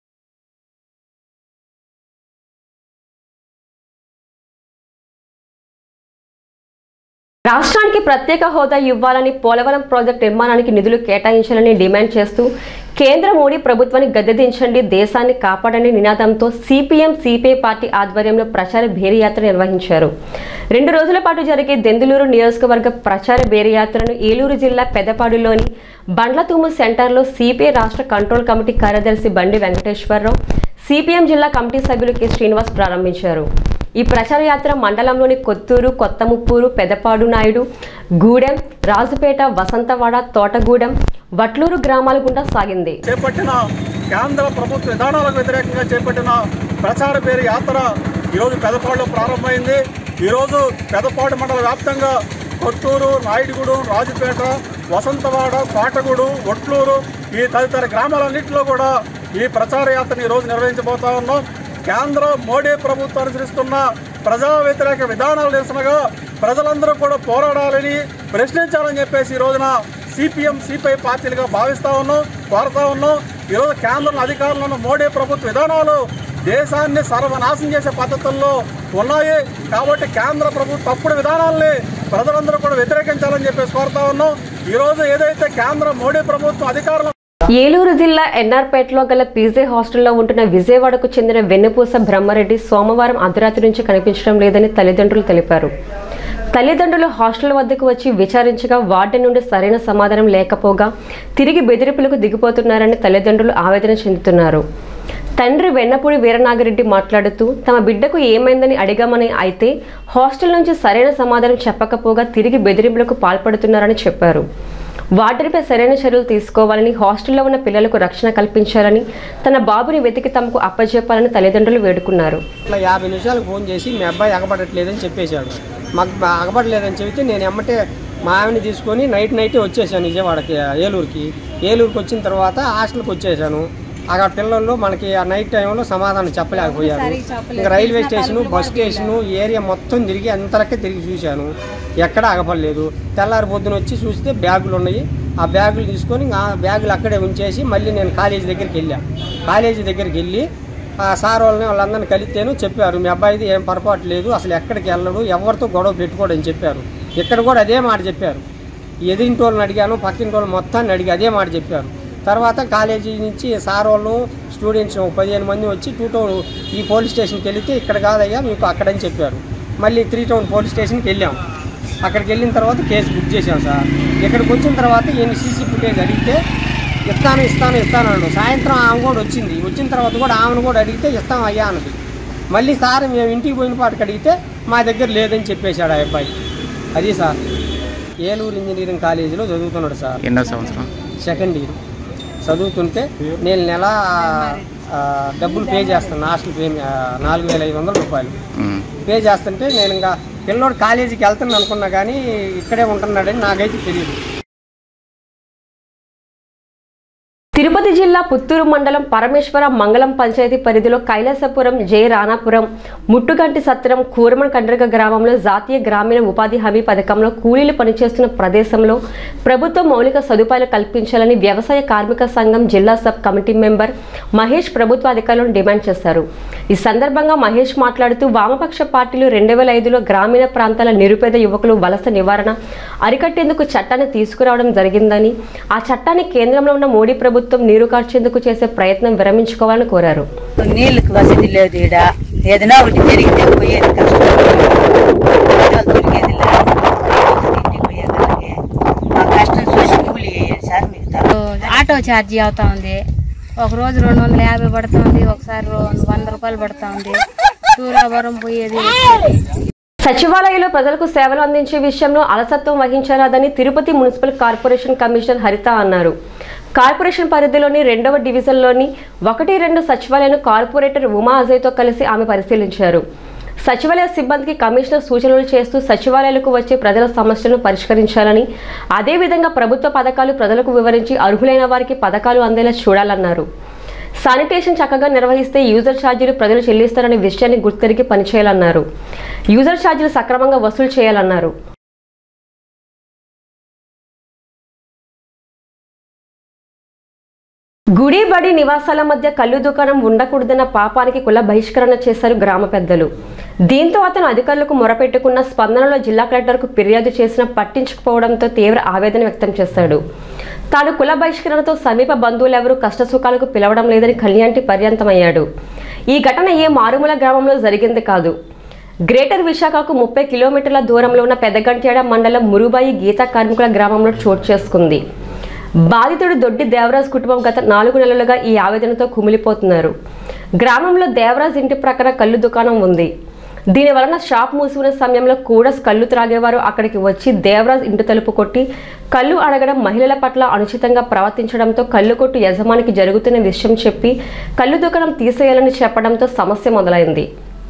రాష్ట్రానికి ప్రత్యేక హోదా ఇవ్వాలని, పోలవరం ప్రాజెక్టు నిర్మాణానికి నిధులు కేటాయించాలని డిమాండ్ చేస్తూ కేంద్ర మోడీ ప్రభుత్వాన్ని గద్దెదించండి, దేశాన్ని కాపాడండి నినాదంతో సిపిఎం సిపిఐ పార్టీ ఆధ్వర్యంలో ప్రచార భేరీయాత్ర నిర్వహించారు. రెండు రోజుల పాటు జరిగే దెందులూరు నియోజకవర్గ ప్రచార భేరీయాత్రను ఏలూరు జిల్లా పెదపాడులోని బండ్లతూము సెంటర్లో సిపిఐ రాష్ట్ర కంట్రోల్ కమిటీ కార్యదర్శి బండి వెంకటేశ్వరరావు, సిపిఎం జిల్లా కమిటీ సభ్యులు కె శ్రీనివాస్ ప్రారంభించారు. ఈ ప్రచార యాత్ర మండలంలోని కొత్తూరు, కొత్తముప్పూరు, పెదపాడు నాయుడు, గూడెం, రాజుపేట, వసంతవాడ, తోటగూడెం, వట్లూరు గ్రామాల గుండా సాగింది. చేపట్టిన కేంద్ర ప్రభుత్వ విధానాలకు వ్యతిరేకంగా చేపట్టిన ప్రచార పేరు యాత్ర ఈరోజు పెదపాడులో ప్రారంభమైంది. ఈరోజు పెదపాడు మండల వ్యాప్తంగా కొత్తూరు, నాయుడుగూడెం, రాజుపేట, వసంతవాడ, తోటగూడు, వట్లూరు ఈ తదితర గ్రామాలన్నింటిలో కూడా ఈ ప్రచార యాత్రను ఈరోజు నిర్వహించబోతా ఉన్నాం. కేంద్ర మోడీ ప్రభుత్వం అనుసరిస్తున్న ప్రజా వ్యతిరేక విధానాలు నిరసనగా ప్రజలందరూ కూడా పోరాడాలని, ప్రశ్నించాలని చెప్పేసి ఈ రోజున సిపిఎం సిపిఐ పార్టీలుగా భావిస్తూ ఉన్నాం, కోరుతా ఉన్నాం. ఈరోజు కేంద్రంలో అధికారంలో ఉన్న మోడీ ప్రభుత్వ విధానాలు దేశాన్ని సర్వనాశనం చేసే పద్ధతుల్లో ఉన్నాయి. కాబట్టి కేంద్ర ప్రభుత్వ తప్పుడు విధానాలని ప్రజలందరూ కూడా వ్యతిరేకించాలని చెప్పేసి కోరుతా ఉన్నాం. ఈరోజు ఏదైతే కేంద్ర మోడీ ప్రభుత్వం అధికారంలో ఏలూరు జిల్లా ఎన్ఆర్పేటలో గల పీజే హాస్టల్లో ఉంటున్న విజయవాడకు చెందిన వెన్నపూస బ్రహ్మారెడ్డి సోమవారం అర్ధరాత్రి నుంచి కనిపించడం లేదని తల్లిదండ్రులు తెలిపారు. తల్లిదండ్రులు హాస్టల్ వద్దకు వచ్చి విచారించగా వార్డెన్ నుండి సరైన సమాధానం లేకపోగా తిరిగి బెదిరింపులకు దిగిపోతున్నారని తల్లిదండ్రులు ఆవేదన చెందుతున్నారు. తండ్రి వెన్నపూడి వీరనాగిరెడ్డి మాట్లాడుతూ తమ బిడ్డకు ఏమైందని అడిగామని, అయితే హాస్టల్ నుంచి సరైన సమాధానం చెప్పకపోగా తిరిగి బెదిరింపులకు పాల్పడుతున్నారని చెప్పారు. వార్డెన్పై సరైన చర్యలు తీసుకోవాలని, హాస్టల్లో ఉన్న పిల్లలకు రక్షణ కల్పించాలని, తన బాబుని వెతికి తమకు అప్పచెప్పాలని తల్లిదండ్రులు వేడుకున్నారు. ఇట్లా యాభై నిమిషాలకు ఫోన్ చేసి మీ అబ్బాయి అగపడట్లేదని చెప్పేశాడు. మాకు అగపడలేదని చెబితే నేను ఎమ్మటే మా ఆవిని తీసుకొని నైట్ నైటే వచ్చేసాను విజయవాడకి, ఏలూరుకి. ఏలూరుకి వచ్చిన తర్వాత హాస్టల్కి వచ్చేసాను. అక్కడ పిల్లల్లో మనకి ఆ నైట్ టైంలో సమాధానం చెప్పలేకపోయారు. ఇంకా railway station, bus station, area మొత్తం తిరిగి అంతలకే తిరిగి చూశాను, ఎక్కడ ఆగపడలేదు. తెల్లారి పొద్దున వచ్చి చూస్తే బ్యాగులు ఉన్నాయి. ఆ బ్యాగులు తీసుకొని ఆ బ్యాగులు అక్కడే ఉంచేసి మళ్ళీ నేను కాలేజీ దగ్గరికి వెళ్ళాను. కాలేజీ దగ్గరికి వెళ్ళి ఆ సార్ వాళ్ళని వాళ్ళందరినీ కలిస్తేను చెప్పారు, మీ అబ్బాయిది ఏం పొరపాటు లేదు, అసలు ఎక్కడికి వెళ్ళడు, ఎవరితో గొడవ పెట్టుకోడని చెప్పారు. ఇక్కడ కూడా అదే మాట చెప్పారు. ఎదిరింటి వాళ్ళని అడిగాను, పక్కింటి వాళ్ళు మొత్తాన్ని అడిగి అదే మాట చెప్పారు. తర్వాత కాలేజీ నుంచి సార్ వాళ్ళు స్టూడెంట్స్ పదిహేను మంది వచ్చి టూ టౌన్ ఈ పోలీస్ స్టేషన్కి వెళితే ఇక్కడ కాదయ్యా మీకు అక్కడని చెప్పారు. మళ్ళీ త్రీ టౌన్ పోలీస్ స్టేషన్కి వెళ్ళాం. అక్కడికి వెళ్ళిన తర్వాత కేసు బుక్ చేశాం సార్. ఇక్కడికి వచ్చిన తర్వాత ఈయన సీసీ ఫుటేజ్ అడిగితే ఇస్తాను ఇస్తాను ఇస్తాను అన్నాడు. సాయంత్రం ఆమె కూడా వచ్చింది. వచ్చిన తర్వాత కూడా ఆమెను కూడా అడిగితే ఇస్తాం అయ్యా అన్నది. మళ్ళీ సార్ మేము ఇంటికి పోయిన పాటికి అడిగితే మా దగ్గర లేదని చెప్పేశాడు ఆ అబ్బాయి. అది సార్ ఏలూరు ఇంజనీరింగ్ కాలేజీలో చదువుతున్నాడు సార్. ఎన్నో సంవత్సరం? సెకండ్ ఇయర్ చదువుతుంటే నేను నెల డబ్బులు పే చేస్తాను, హాస్టల్ పే నాలుగు వేల ఐదు వందల రూపాయలు పే చేస్తుంటే నేను ఇంకా పిల్లోడు కాలేజీకి వెళ్తాను అనుకున్నా కానీ ఇక్కడే ఉంటున్నాడని నాకైతే తెలియదు. తిరుపతి జిల్లా పుత్తూరు మండలం పరమేశ్వర మంగళం పంచాయతీ పరిధిలో కైలాసపురం, జే రాణాపురం, ముట్టుగంటి సత్రం, కూరమన్ కండ్రిక గ్రామంలో జాతీయ గ్రామీణ ఉపాధి హామీ పథకంలో కూలీలు పనిచేస్తున్న ప్రదేశంలో ప్రభుత్వం మౌలిక సదుపాయాలు కల్పించాలని వ్యవసాయ కార్మిక సంఘం జిల్లా సబ్ కమిటీ మెంబర్ మహేష్ ప్రభుత్వ అధికారులను డిమాండ్ చేశారు. ఈ సందర్భంగా మహేష్ మాట్లాడుతూ వామపక్ష పార్టీలు రెండు వేల ఐదులో గ్రామీణ ప్రాంతాల నిరుపేద యువకులు వలస నివారణ అరికట్టేందుకు చట్టాన్ని తీసుకురావడం జరిగిందని, ఆ చట్టాన్ని కేంద్రంలో ఉన్న మోడీ ప్రభుత్వం నీరు కార్చేందుకు చేసే ప్రయత్నం విరమించుకోవాలని కోరారు. నీళ్ళకి వసతి లేదు, ఈడ ఏదైనా ఒకటి జరిగితే పోయేది కష్టం, దొరికేది లేదు, ఇంటికి పోయేదానికి మా కష్టం చూసి కూలి వేయాలి సార్. మీకు ఆటో ఛార్జీ అవుతా ఉంది, ఒక రోజు రెండు వందల యాభై పడుతూ ఉంది, ఒకసారి వంద రూపాయలు పడుతూ ఉంది. దూరాభరం పోయేది. సచివాలయంలో ప్రజలకు సేవలు అందించే విషయంలో అలసత్వం వహించరాదని Tirupati municipal corporation commissioner Haritha అన్నారు. కార్పొరేషన్ పరిధిలోని రెండవ డివిజన్లోని ఒకటి రెండు సచివాలయాన్ని కార్పొరేటర్ ఉమా అజయ్తో కలిసి ఆమె పరిశీలించారు. సచివాలయ సిబ్బందికి కమిషనర్ సూచనలు చేస్తూ సచివాలయాలకు వచ్చే ప్రజల సమస్యలను పరిష్కరించాలని, అదేవిధంగా ప్రభుత్వ పథకాలు ప్రజలకు వివరించి అర్హులైన వారికి పథకాలు అందేలా చూడాలన్నారు. శానిటేషన్ చక్కగా నిర్వహిస్తే యూజర్ ఛార్జీలు ప్రజలు చెల్లిస్తారనే విషయాన్ని గుర్తెరిగి పనిచేయాలన్నారు. యూజర్ ఛార్జీలు సక్రమంగా వసూలు చేయాలన్నారు. గుడి బడి నివాసాల మధ్య కళ్ళు దుకాణం ఉండకూడదన్న పాపానికి కుల బహిష్కరణ చేశారు గ్రామ పెద్దలు. దీంతో అతను అధికారులకు మొరపెట్టుకున్న స్పందనలో జిల్లా కలెక్టర్కు ఫిర్యాదు చేసిన పట్టించుకోవడంతో తీవ్ర ఆవేదన వ్యక్తం చేశాడు. తాను కుల బహిష్కరణతో సమీప బంధువులెవరూ కష్టసుఖాలకు పిలవడం లేదని కళ్యాణి పర్యంతమయ్యాడు. ఈ ఘటన ఏ మారుమూల గ్రామంలో జరిగింది కాదు. గ్రేటర్ విశాఖకు ముప్పై కిలోమీటర్ల దూరంలో ఉన్న పెద్దగంట్యాడ మండలం మురుబాయి గీతా కార్మికుల గ్రామంలో చోటు చేసుకుంది. బాధితుడు దొడ్డి దేవరాజ్ కుటుంబం గత నాలుగు నెలలుగా ఈ ఆవేదనతో కుమిలిపోతున్నారు. గ్రామంలో దేవరాజ్ ఇంటి ప్రక్కన కళ్ళు దుకాణం ఉంది. దీని వలన షాప్ మూసుకున్న సమయంలో కూడా కళ్ళు త్రాగేవారు అక్కడికి వచ్చి దేవరాజ్ ఇంటి తలుపు కొట్టి కళ్ళు అడగడం, మహిళల పట్ల అనుచితంగా ప్రవర్తించడంతో కళ్ళు కొట్టు యజమానికి జరుగుతున్న విషయం చెప్పి కళ్ళు దుకాణం తీసేయాలని చెప్పడంతో సమస్య మొదలైంది.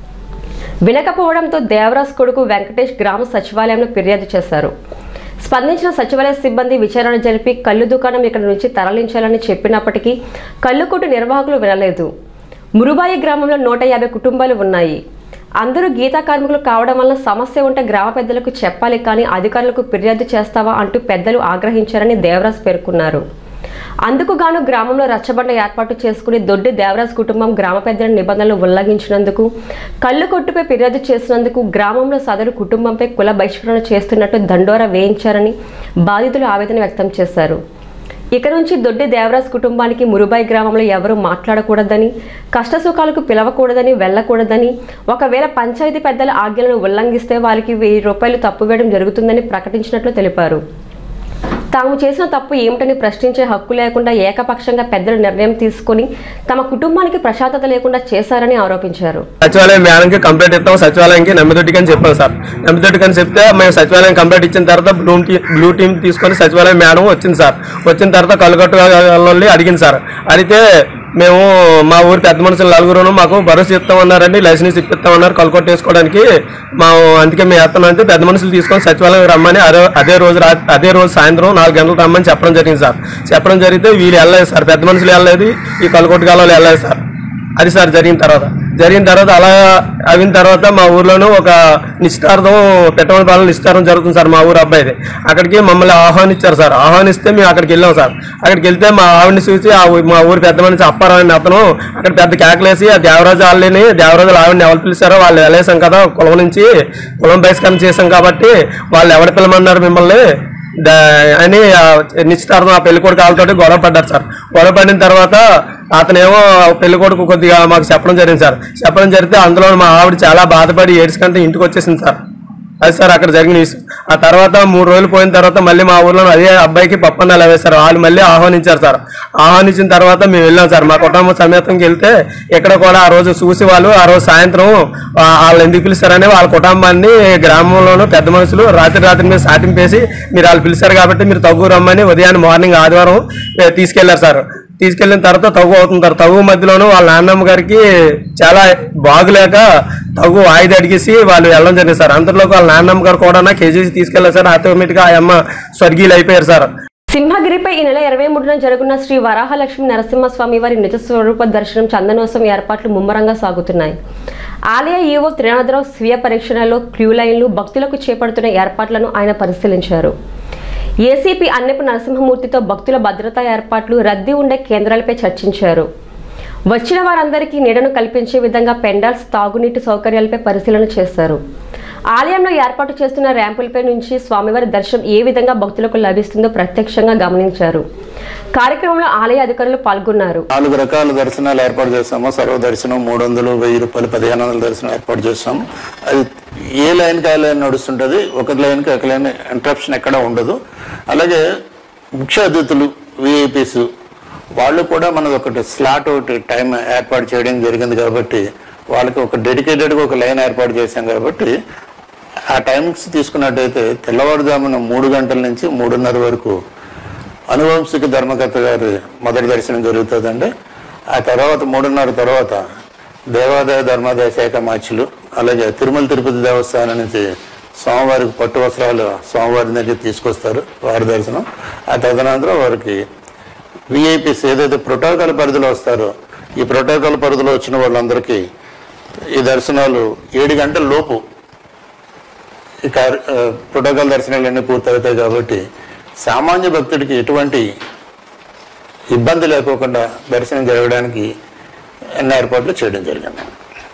వినకపోవడంతో దేవరాజ్ కొడుకు వెంకటేష్ గ్రామ సచివాలయంలో ఫిర్యాదు చేశారు. స్పందించిన సచివాలయ సిబ్బంది విచారణ జరిపి కళ్ళు దుకాణం ఇక్కడ నుంచి తరలించాలని చెప్పినప్పటికీ కళ్ళు కొట్టు నిర్వాహకులు వినలేదు. మురుబాయి గ్రామంలో నూట యాభై కుటుంబాలు ఉన్నాయి. అందరూ గీతా కార్మికులు కావడం వల్ల సమస్య ఉంటే గ్రామ పెద్దలకు చెప్పాలి, కానీ అధికారులకు ఫిర్యాదు చేస్తావా అంటూ పెద్దలు ఆగ్రహించారని దేవరాజ్ పేర్కొన్నారు. అందుకు గాను గ్రామంలో రచ్చబండ ఏర్పాటు చేసుకుని దొడ్డి దేవరాజ్ కుటుంబం గ్రామ పెద్దల నిబంధనలు ఉల్లంఘించినందుకు, కళ్ళు కొట్టుపై ఫిర్యాదు చేసినందుకు గ్రామంలో సదరు కుటుంబంపై కుల బహిష్కరణ చేస్తున్నట్టు దండోరా వేయించారని బాధితులు ఆవేదన వ్యక్తం చేశారు. ఇక నుంచి దొడ్డి దేవరాజ్ కుటుంబానికి మురుబాయి గ్రామంలో ఎవరూ మాట్లాడకూడదని, కష్టసుఖాలకు పిలవకూడదని, వెళ్లకూడదని, ఒకవేళ పంచాయతీ పెద్దల ఆజ్ఞలను ఉల్లంఘిస్తే వారికి వెయ్యి రూపాయలు తప్పు వేయడం జరుగుతుందని ప్రకటించినట్లు తెలిపారు. తాము చేసిన తప్పు ఏమిటని ప్రశ్నించే హక్కు లేకుండా ఏకపక్షంగా పెద్దలు నిర్ణయం తీసుకుని తమ కుటుంబానికి ప్రశాంతత లేకుండా చేశారని ఆరోపించారు. సచివాలయం మేడంకి కంప్లైంట్ ఇస్తాం, సచివాలయానికి నమ్మిదొడ్డికి అని చెప్పాం సార్. నమ్మిదొడ్డికి అని చెప్తే మేము సచివాలయం కంప్లైంట్ ఇచ్చిన తర్వాత బ్లూ టీ బ్లూ టీమ్ తీసుకొని సచివాలయం మేడం వచ్చింది సార్. వచ్చిన తర్వాత కలుగట్టు అడిగింది సార్. అడిగితే మేము మా ఊరి పెద్ద మనుషులు నలుగురు మాకు భరోసా ఇస్తామన్నారండి, లైసెన్స్ ఇప్పిస్తామన్నారు కలుకొట్టు వేసుకోవడానికి. మా అందుకే మేము వేస్తామంటే పెద్ద మనుషులు తీసుకొని సచివాలయం రమ్మని అదే అదే రోజు అదే రోజు సాయంత్రం నాలుగు గంటలు రమ్మని చెప్పడం జరిగింది సార్. చెప్పడం జరిగితే వీళ్ళు వెళ్ళలేదు సార్, పెద్ద మనుషులు వెళ్ళలేదు, ఈ కలుకొట్టు గాలలో వెళ్ళలేదు సార్. అది సార్ జరిగిన తర్వాత జరిగిన తర్వాత అలా అయిన తర్వాత మా ఊర్లోనూ ఒక నిశ్చితార్థం పెట్టమని పాలన నిశ్చితార్థం జరుగుతుంది సార్ మా ఊరు అబ్బాయిది. అక్కడికి మమ్మల్ని ఆహ్వానించారు సార్. ఆహ్వానిస్తే మేము అక్కడికి వెళ్ళాం సార్. అక్కడికి వెళ్తే మా ఆవిడని చూసి ఆ మా ఊరు పెద్ద మనిషి అప్పారావు అతను అక్కడ పెద్ద కేకలేసి ఆ దేవరాజు వాళ్ళని దేవరాజులు ఆవిడని ఎవరు పిలిచారో వాళ్ళు వెళ్ళేసాం కదా, కులం నుంచి కులం బహిష్కరణ చేసాం కాబట్టి వాళ్ళు ఎవరు పిలమన్నారు మిమ్మల్ని అని నిశ్చితార్థం ఆ పెళ్లి కొడుకు వాళ్ళతో గొడవ పడ్డారు సార్. గొడవ పడిన తర్వాత అతనేమో పెళ్లి కొడుకు కొద్దిగా మాకు చెప్పడం జరిగింది సార్. చెప్పడం జరిగితే అందులో మా ఆవిడ చాలా బాధపడి ఏడ్చుకంటే ఇంటికి వచ్చేసింది సార్. అది సార్ అక్కడ జరిగిన విషయం. ఆ తర్వాత మూడు రోజులు పోయిన తర్వాత మళ్ళీ మా ఊర్లో అదే అబ్బాయికి పప్పన్నాలు వేశారు. వాళ్ళు మళ్ళీ ఆహ్వానించారు సార్. ఆహ్వానించిన తర్వాత మేము వెళ్ళాం సార్. మా కుటుంబ సమేతంకి వెళ్తే ఇక్కడ కూడా ఆ రోజు చూసి వాళ్ళు ఆ రోజు సాయంత్రం వాళ్ళు ఎందుకు పిలుస్తారని వాళ్ళ కుటుంబాన్ని గ్రామంలోనూ పెద్ద మనుషులు రాత్రి రాత్రి మీద సాటింపేసి మీరు వాళ్ళు పిలిచారు కాబట్టి మీరు తగ్గు రమ్మని ఉదయాన్నే మార్నింగ్ ఆదివారం తీసుకెళ్లారు సార్. తీసుకెళ్లిన తర్వాత తగు అవుతుంటారు. తగు మధ్యలోనూ వాళ్ళ నాన్నమ్మ గారికి చాలా బాగులేక తగు ఆయుధ అడిగేసి వాళ్ళు వెళ్ళడం జరిగింది సార్. అంతలోకి వాళ్ళ నాన్నమ్మ గారు కూడా కేజీసీ తీసుకెళ్లారు సార్. ఆటోమేటిక్ గా ఆ అమ్మ స్వర్గీయులు అయిపోయారు సార్. సింహగిరిపై ఈ నెల ఇరవై మూడున జరుగుతున్న శ్రీ వరాహలక్ష్మి నరసింహస్వామి వారి నిజ స్వరూప దర్శనం చందనోత్సవం ఏర్పాట్లు ముమ్మరంగా సాగుతున్నాయి. ఆలయ ఈవో త్రినాథరావు స్వీయ పరీక్షణలో క్యూ లైన్లు భక్తులకు చేపడుతున్న ఏర్పాట్లను ఆయన పరిశీలించారు. ఏసీపీ అన్నపు నరసింహమూర్తితో భక్తుల భద్రతా ఏర్పాట్లు, రద్దీ ఉండే కేంద్రాలపై చర్చించారు. వచ్చిన వారందరికీ నీడను కల్పించే విధంగా పెండాల్స్, తాగునీటి సౌకర్యాలపై పరిశీలన చేశారు. ఆలయంలో ఏర్పాటు చేస్తున్న ర్యాంపులపై నుంచి స్వామివారి దర్శనం ఏ విధంగా భక్తులకు లభిస్తుందో ప్రత్యక్షంగా గమనించారు. కార్యక్రమంలో ఆలయ అధికారులు పాల్గొన్నారు. నాలుగు రకాల దర్శనాలు ఏర్పాటు చేస్తాము. సర్వ దర్శనం మూడు వందలు వెయ్యి రూపాయలు పదిహేను వందల దర్శనం ఏర్పాటు చేస్తాము. అది ఏ లైన్కి ఆ లైన్ నడుస్తుంటుంది. ఒక లైన్కి ఒక లైన్ ఇంటరప్షన్ ఎక్కడ ఉండదు. అలాగే ముఖ్య అతిథులు విఐపీస్ వాళ్ళు కూడా మనది ఒకటి స్లాట్ ఒకటి టైం ఏర్పాటు చేయడం జరిగింది కాబట్టి వాళ్ళకి ఒక డెడికేటెడ్గా ఒక లైన్ ఏర్పాటు చేశాం కాబట్టి ఆ టైమింగ్స్ తీసుకున్నట్టయితే తెల్లవారుజామున మూడు గంటల నుంచి మూడున్నర వరకు అనువంశిక ధర్మకర్త గారి మొదటి దర్శనం జరుగుతుందండి. ఆ తర్వాత మూడున్నర తర్వాత దేవాదాయ ధర్మాదాయ శాఖ మార్చులు, అలాగే తిరుమల తిరుపతి దేవస్థానం నుంచి స్వామివారికి పట్టు వస్త్రాలు స్వామివారి దగ్గర తీసుకొస్తారు వారి దర్శనం. ఆ తదనంతరం వారికి విఐపీస్ ఏదైతే ప్రోటోకాల్ పరిధిలో వస్తారో ఈ ప్రోటోకాల్ పరిధిలో వచ్చిన వాళ్ళందరికీ ఈ దర్శనాలు ఏడు గంటల లోపు ఈ కార్య ప్రోటోకాల్ దర్శనాలన్నీ పూర్తవుతాయి కాబట్టి సామాన్య భక్తుడికి ఎటువంటి ఇబ్బంది లేకోకుండా దర్శనం జరగడానికి అన్ని ఏర్పాట్లు చేయడం జరిగింది.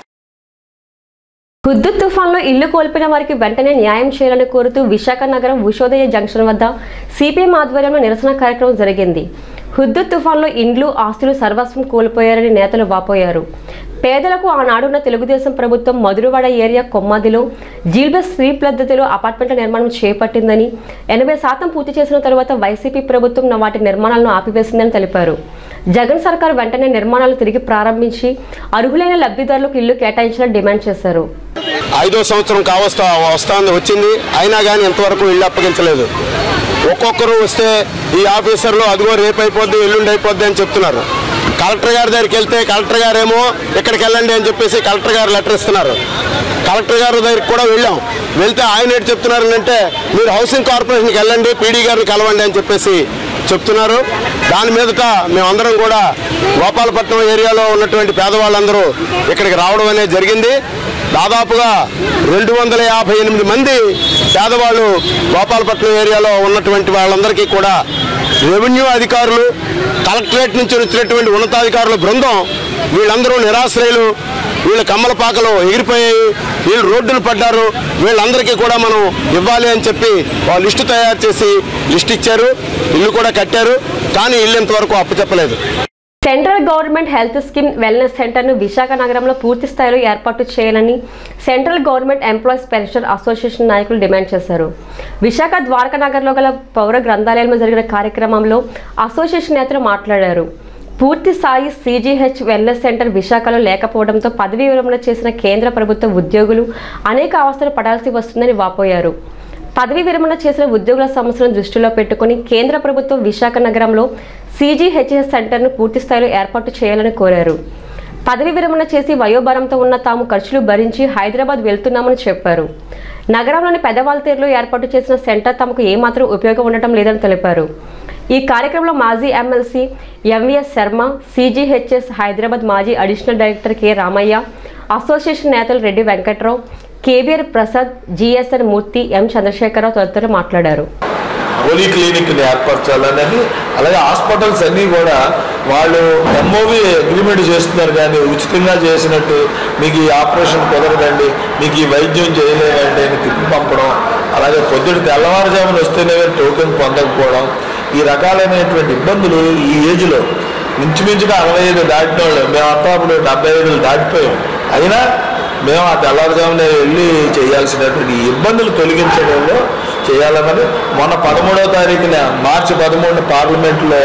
హుద్దుద్ తుఫాన్లో ఇల్లు కోల్పోయిన వారికి వెంటనే న్యాయం చేయాలని కోరుతూ విశాఖ నగరం ఉషోదయ జంక్షన్ వద్ద సిపిఎం ఆధ్వర్యంలో నిరసన కార్యక్రమం జరిగింది. హుద్దుద్ తుఫాన్లో ఇండ్లు ఆస్తులు సర్వస్వం కోల్పోయారని నేతలు వాపోయారు. పేదలకు ఆనాడున్న తెలుగుదేశం ప్రభుత్వం మధురవాడ ఏరియా కొమ్మాదిలో జీల్బెస్ స్త్రీ పద్ధతిలో అపార్ట్మెంట్ల నిర్మాణం చేపట్టిందని, ఎనభై శాతం పూర్తి చేసిన తరువాత వైసీపీ ప్రభుత్వం వాటి నిర్మాణాలను ఆపివేసిందని తెలిపారు. జగన్ సర్కార్ వెంటనే నిర్మాణాలు తిరిగి ప్రారంభించి అర్హులైన లబ్ధిదారులకు ఇల్లు కేటాయించాలని డిమాండ్ చేశారు. ఐదో సంవత్సరం కావస్తా వస్తాంది వచ్చింది, అయినా కానీ ఇంతవరకు ఇల్లు అప్పగించలేదు. ఒక్కొక్కరు వస్తే ఈ ఆఫీసర్లు అదిగో రేపు అయిపోద్ది ఎల్లుండి అయిపోద్ది అని చెప్తున్నారు. కలెక్టర్ గారి దగ్గరికి వెళ్తే కలెక్టర్ గారు ఏమో ఇక్కడికి వెళ్ళండి అని చెప్పేసి కలెక్టర్ గారు లెటర్ ఇస్తున్నారు. కలెక్టర్ గారి దగ్గరికి కూడా వెళ్ళాం, వెళ్తే ఆయన ఏంటి చెప్తున్నారు అంటే మీరు హౌసింగ్ కార్పొరేషన్కి వెళ్ళండి, పీడీ గారిని కలవండి అని చెప్పేసి చెప్తున్నారు. దాని మీదట మేమందరం కూడా గోపాలపట్నం ఏరియాలో ఉన్నటువంటి పేదవాళ్ళందరూ ఇక్కడికి రావడం అనేది జరిగింది. దాదాపుగా రెండు వందల యాభై ఎనిమిది మంది పేదవాళ్ళు గోపాలపట్నం ఏరియాలో ఉన్నటువంటి వాళ్ళందరికీ కూడా రెవెన్యూ అధికారులు, కలెక్టరేట్ నుంచి వచ్చినటువంటి ఉన్నతాధికారుల బృందం వీళ్ళందరూ నిరాశ్రయులు, వీళ్ళ కమ్మలపాకలు ఎగిరిపోయాయి, వీళ్ళు రోడ్డులు పడ్డారు, వీళ్ళందరికీ కూడా మనం ఇవ్వాలి అని చెప్పి వాళ్ళు లిస్టు తయారు చేసి లిస్ట్ ఇచ్చారు. ఇల్లు కూడా కట్టారు, కానీ ఇల్లు ఇంతవరకు అప్పచెప్పలేదు. Central government health scheme wellness సెంటర్ను విశాఖ నగరంలో పూర్తి స్థాయిలో ఏర్పాటు చేయాలని central government employees pension association నాయకులు డిమాండ్ చేశారు. విశాఖ ద్వారకా నగర్లో గల పౌర గ్రంథాలయంలో జరిగిన కార్యక్రమంలో అసోసియేషన్ నేతలు మాట్లాడారు. పూర్తి స్థాయి సీజీహెచ్ వెల్నెస్ సెంటర్ విశాఖలో లేకపోవడంతో పదవీ విరమణ చేసిన కేంద్ర ప్రభుత్వ ఉద్యోగులు అనేక అవస్థలు పడాల్సి వస్తుందని వాపోయారు. పదవీ విరమణ చేసిన ఉద్యోగుల సమస్యలను దృష్టిలో పెట్టుకుని కేంద్ర ప్రభుత్వం విశాఖ నగరంలో సీజీహెచ్ఎస్ సెంటర్ను పూర్తి స్థాయిలో ఏర్పాటు చేయాలని కోరారు. పదవీ విరమణ చేసి వయోభారంతో ఉన్న తాము ఖర్చులు భరించి హైదరాబాద్ వెళ్తున్నామని చెప్పారు. నగరంలోని పెదవాల్తేరులో ఏర్పాటు చేసిన సెంటర్ తమకు ఏమాత్రం ఉపయోగం ఉండటం లేదని తెలిపారు. ఈ కార్యక్రమంలో మాజీ MLC MVS Sharma, CGHS Hyderabad మాజీ additional director K Ramaiah, association నేతలు Reddy Venkatrao, KBR Prasad, GSN Murthy, M Chandrasekhararao తదితరులు మాట్లాడారు. పోలీ క్లినిక్ని ఏర్పరచాలనేది, అలాగే హాస్పిటల్స్ అన్నీ కూడా వాళ్ళు ఎంఓవి అగ్రిమెంట్ చేస్తున్నారు, కానీ ఉచితంగా చేసినట్టు మీకు ఈ ఆపరేషన్ కుదరదండి, మీకు ఈ వైద్యం చేయలేదండి అని తిప్పి పంపడం, అలాగే పొద్దుడు తెల్లవారుజామున వస్తేనే టోకెన్ పొందకపోవడం, ఈ రకాలైనటువంటి ఇబ్బందులు ఈ ఏజ్లో ఇంచుమించుగా అరవై ఐదు దాటిన వాళ్ళు, మేమంతా అప్పుడు డెబ్బై ఐదులు దాటిపోయాం, అయినా మేము ఆ తెల్లవారుజామున వెళ్ళి చేయాల్సినటువంటి ఇబ్బందులు తొలగించడంలో చేయాలని మొన్న పదమూడవ తారీఖున మార్చి పదమూడున పార్లమెంట్లో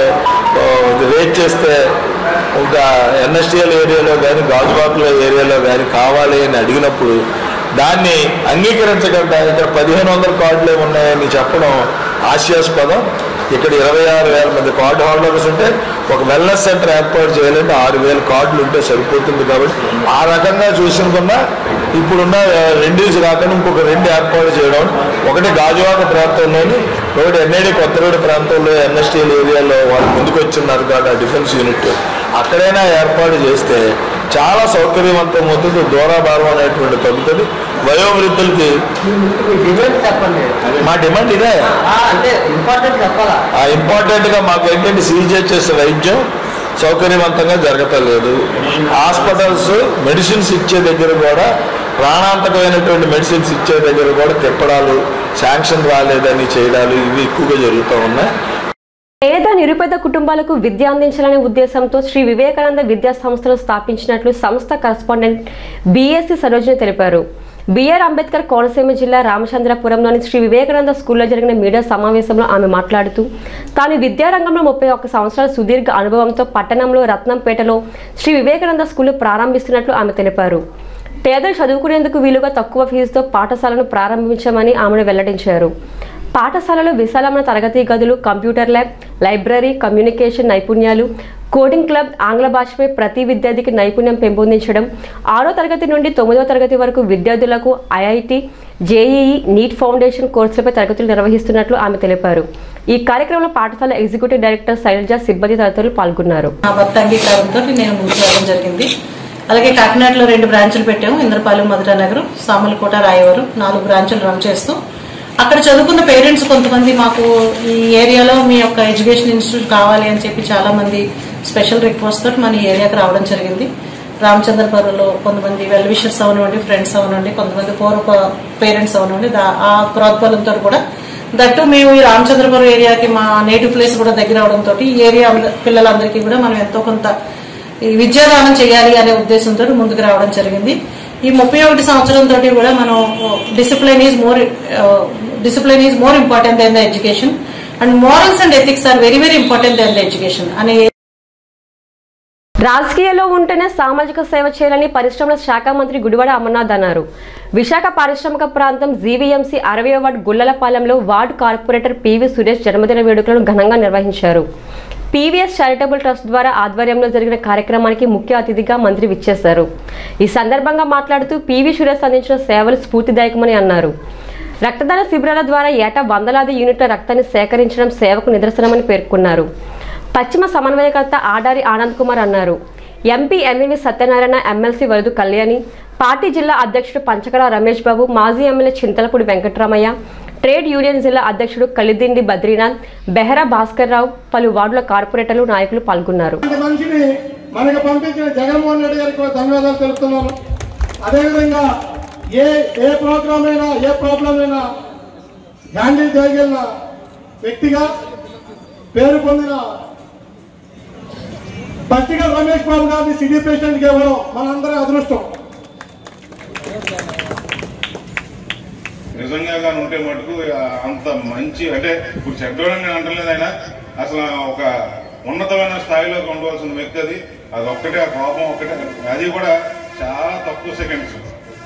రేట్ చేస్తే ఇంకా ఎన్ఎస్టీఎల్ ఏరియాలో కానీ గాజువాకలో ఏరియాలో కానీ కావాలి అని అడిగినప్పుడు దాన్ని అంగీకరించకుండా ఇక్కడ పదిహేను వందల కార్డులే ఉన్నాయని చెప్పడం హాస్యాస్పదం. ఇక్కడ ఇరవై ఆరు వేల మంది కార్డు హోల్డర్స్ ఉంటే ఒక వెల్నెస్ సెంటర్ ఏర్పాటు చేయాలంటే ఆరు వేల కార్డులు ఉంటే సరిపోతుంది. కాబట్టి ఆ రకంగా చూసుకున్నా ఇప్పుడున్న రెండేసి కాకుండా ఇంకొక రెండు ఏర్పాటు చేయడం, ఒకటి గాజువాక ప్రాంతంలోని, ఒకటి ఎన్ఐడి కొత్తగూడ ప్రాంతంలో ఎన్ఎస్టీఎల్ ఏరియాలో వాళ్ళు ముందుకు వచ్చిన్నారు కాబట్టి ఆ డిఫెన్స్ యూనిట్ అక్కడైనా ఏర్పాటు చేస్తే చాలా సౌకర్యవంతం అవుతుంది, దూరాభారం అనేటువంటి తగ్గుతుంది. వయోవృద్ధులకి మా డిమాండ్ ఇదే, ఇంపార్టెంట్గా మాకు ఏంటంటే సీజీహెచ్ఎస్ వైద్యం సౌకర్యవంతంగా జరగటలేదు. హాస్పిటల్స్ మెడిసిన్స్ ఇచ్చే దగ్గర కూడా, ప్రాణాంతకమైనటువంటి మెడిసిన్స్ ఇచ్చే దగ్గర కూడా తిప్పడాలు, శాంక్షన్ రాలేదని చేయడాలు ఇవి ఎక్కువగా జరుగుతూ ఉన్నాయి. పేద నిరుపేద కుటుంబాలకు విద్య అందించాలనే ఉద్దేశంతో శ్రీ వివేకానంద విద్యా సంస్థను స్థాపించినట్లు సంస్థ కరస్పాండెంట్ బిఎస్సి సరోజిని తెలిపారు. బిఆర్ అంబేద్కర్ కోనసీమ జిల్లా రామచంద్రపురంలోని శ్రీ వివేకానంద స్కూల్లో జరిగిన మీడియా సమావేశంలో ఆమె మాట్లాడుతూ తాను విద్యారంగంలో ముప్పై ఒక్క సంవత్సరాల సుదీర్ఘ అనుభవంతో పట్టణంలో రత్నంపేటలో శ్రీ వివేకానంద స్కూల్ ప్రారంభిస్తున్నట్లు ఆమె తెలిపారు. పేదలు చదువుకునేందుకు వీలుగా తక్కువ ఫీజుతో పాఠశాలను ప్రారంభించామని ఆమెను వెల్లడించారు. పాఠశాలలో విశాలమైన తరగతి గదులు, కంప్యూటర్ ల్యాబ్, లైబ్రరీ, కమ్యూనికేషన్ నైపుణ్యాలు, కోడింగ్ క్లబ్, ఆంగ్ల భాషపై ప్రతి విద్యార్థికి నైపుణ్యం పెంపొందించడం, ఆరో తరగతి నుండి తొమ్మిదవ తరగతి వరకు విద్యార్థులకు ఐఐటి, జేఈఈ, నీట్ ఫౌండేషన్ కోర్సులపై తరగతులు నిర్వహిస్తున్నట్లు ఆమె తెలిపారు. ఈ కార్యక్రమంలో పాఠశాల ఎగ్జిక్యూటివ్ డైరెక్టర్ శైలజ, సిబ్బంది తదితరులు పాల్గొన్నారు. నా భర్త అంగీకారంతో నేను ముందుకు రావడం జరిగింది. అలాగే కాకినాడలో రెండు బ్రాంచులు పెట్టాము, ఇంద్రపాలెం, మధురానగర్, సామలకోట, రాయవరం, నాలుగు బ్రాంచులు రన్ చేస్తూ అక్కడ చదువుకున్న పేరెంట్స్ కొంతమంది మాకు ఈ ఏరియాలో మీ యొక్క ఎడ్యుకేషన్ ఇన్స్టిట్యూట్ కావాలి అని చెప్పి చాలా మంది స్పెషల్ రిక్వెస్ట్ తోటి మన ఈ ఏరియాకి రావడం జరిగింది. రామచంద్రపురంలో కొంతమంది వెల్ విషర్స్ అవనండి, ఫ్రెండ్స్ అవనండి, కొంతమంది పూర్వ పేరెంట్స్ అవనండి, ఆ ప్రోత్బలంతో కూడా దట్టు మేము ఈ రామచంద్రపురం ఏరియాకి మా నేటివ్ ప్లేస్ కూడా దగ్గర అవడంతో ఈ ఏరియా పిల్లలందరికీ కూడా మనం ఎంతో కొంత విద్యాదానం చేయాలి అనే ఉద్దేశంతో ముందుకు రావడం జరిగింది. ఈ ముప్పై ఒకటి సంవత్సరంతో కూడా మనం discipline is more discipline is more important then the education and morals and ethics are very very important then the education అనే. రాజకీయాల్లో ఉంటేనే సామాజిక సేవ చేయాలని పరిశ్రమల శాఖ మంత్రి గుడివాడ అమర్నాథ్ అన్నారు. విశాఖ పారిశ్రామిక ప్రాంతం జీవీఎంసీ అరవై వార్డు గుల్లలపాలెంలో వార్డు కార్పొరేటర్ పివి సురేష్ జన్మదిన వేడుకలను ఘనంగా నిర్వహించారు. పీవీఎస్ చారిటబుల్ ట్రస్ట్ ద్వారా ఆధ్వర్యంలో జరిగిన కార్యక్రమానికి ముఖ్య అతిథిగా మంత్రి విచ్చేశారు. ఈ సందర్భంగా మాట్లాడుతూ పీవీ సురేష్ అందించిన సేవలు స్ఫూర్తిదాయకమని అన్నారు. రక్తదాన శిబిరాల ద్వారా ఏటా వందలాది యూనిట్ల రక్తాన్ని సేకరించడం సేవకు నిదర్శనమని పేర్కొన్నారు. పశ్చిమ సమన్వయకర్త ఆడారి ఆనంద్ కుమార్ అన్నారు. MP MEV Satyanarayana, MLC Varadu Kalyani, party జిల్లా అధ్యక్షుడు పంచకల రమేష్ బాబు, మాజీ MLA Chintalapudi Venkataramaiah, trade union జిల్లా అధ్యక్షుడు కలిదిండి బద్రీనాథ్, బెహరా భాస్కర్ రావు, పలు వార్డుల కార్పొరేటర్లు, నాయకులు పాల్గొన్నారు. మనకు పంపించిన జగన్మోహన్ రెడ్డి గారికి ధన్యవాదాలు తెలుపుతున్నాను. అదేవిధంగా ఏ ఏ ప్రోగ్రామ్ అయినా ఏ ప్రాబ్లం అయినా హ్యాండిల్ చేయగలిగిన వ్యక్తిగా పేరు పొందిన పచ్చిక రమేష్ బాబు గారిని సిటీ ప్రెసిడెంట్గా ఇవ్వడం మనందరి అదృష్టం. నిజంగా కానీ ఉంటే మటుకు అంత మంచి అంటే ఇప్పుడు చెడ్డోడని అంటలేదు ఆయన, అసలు ఒక ఉన్నతమైన స్థాయిలోకి ఉండవలసిన వ్యక్తి అది. అది ఒక్కటే, ఆ కోపం ఒక్కటే, అది కూడా చాలా తక్కువ సెకండ్స్.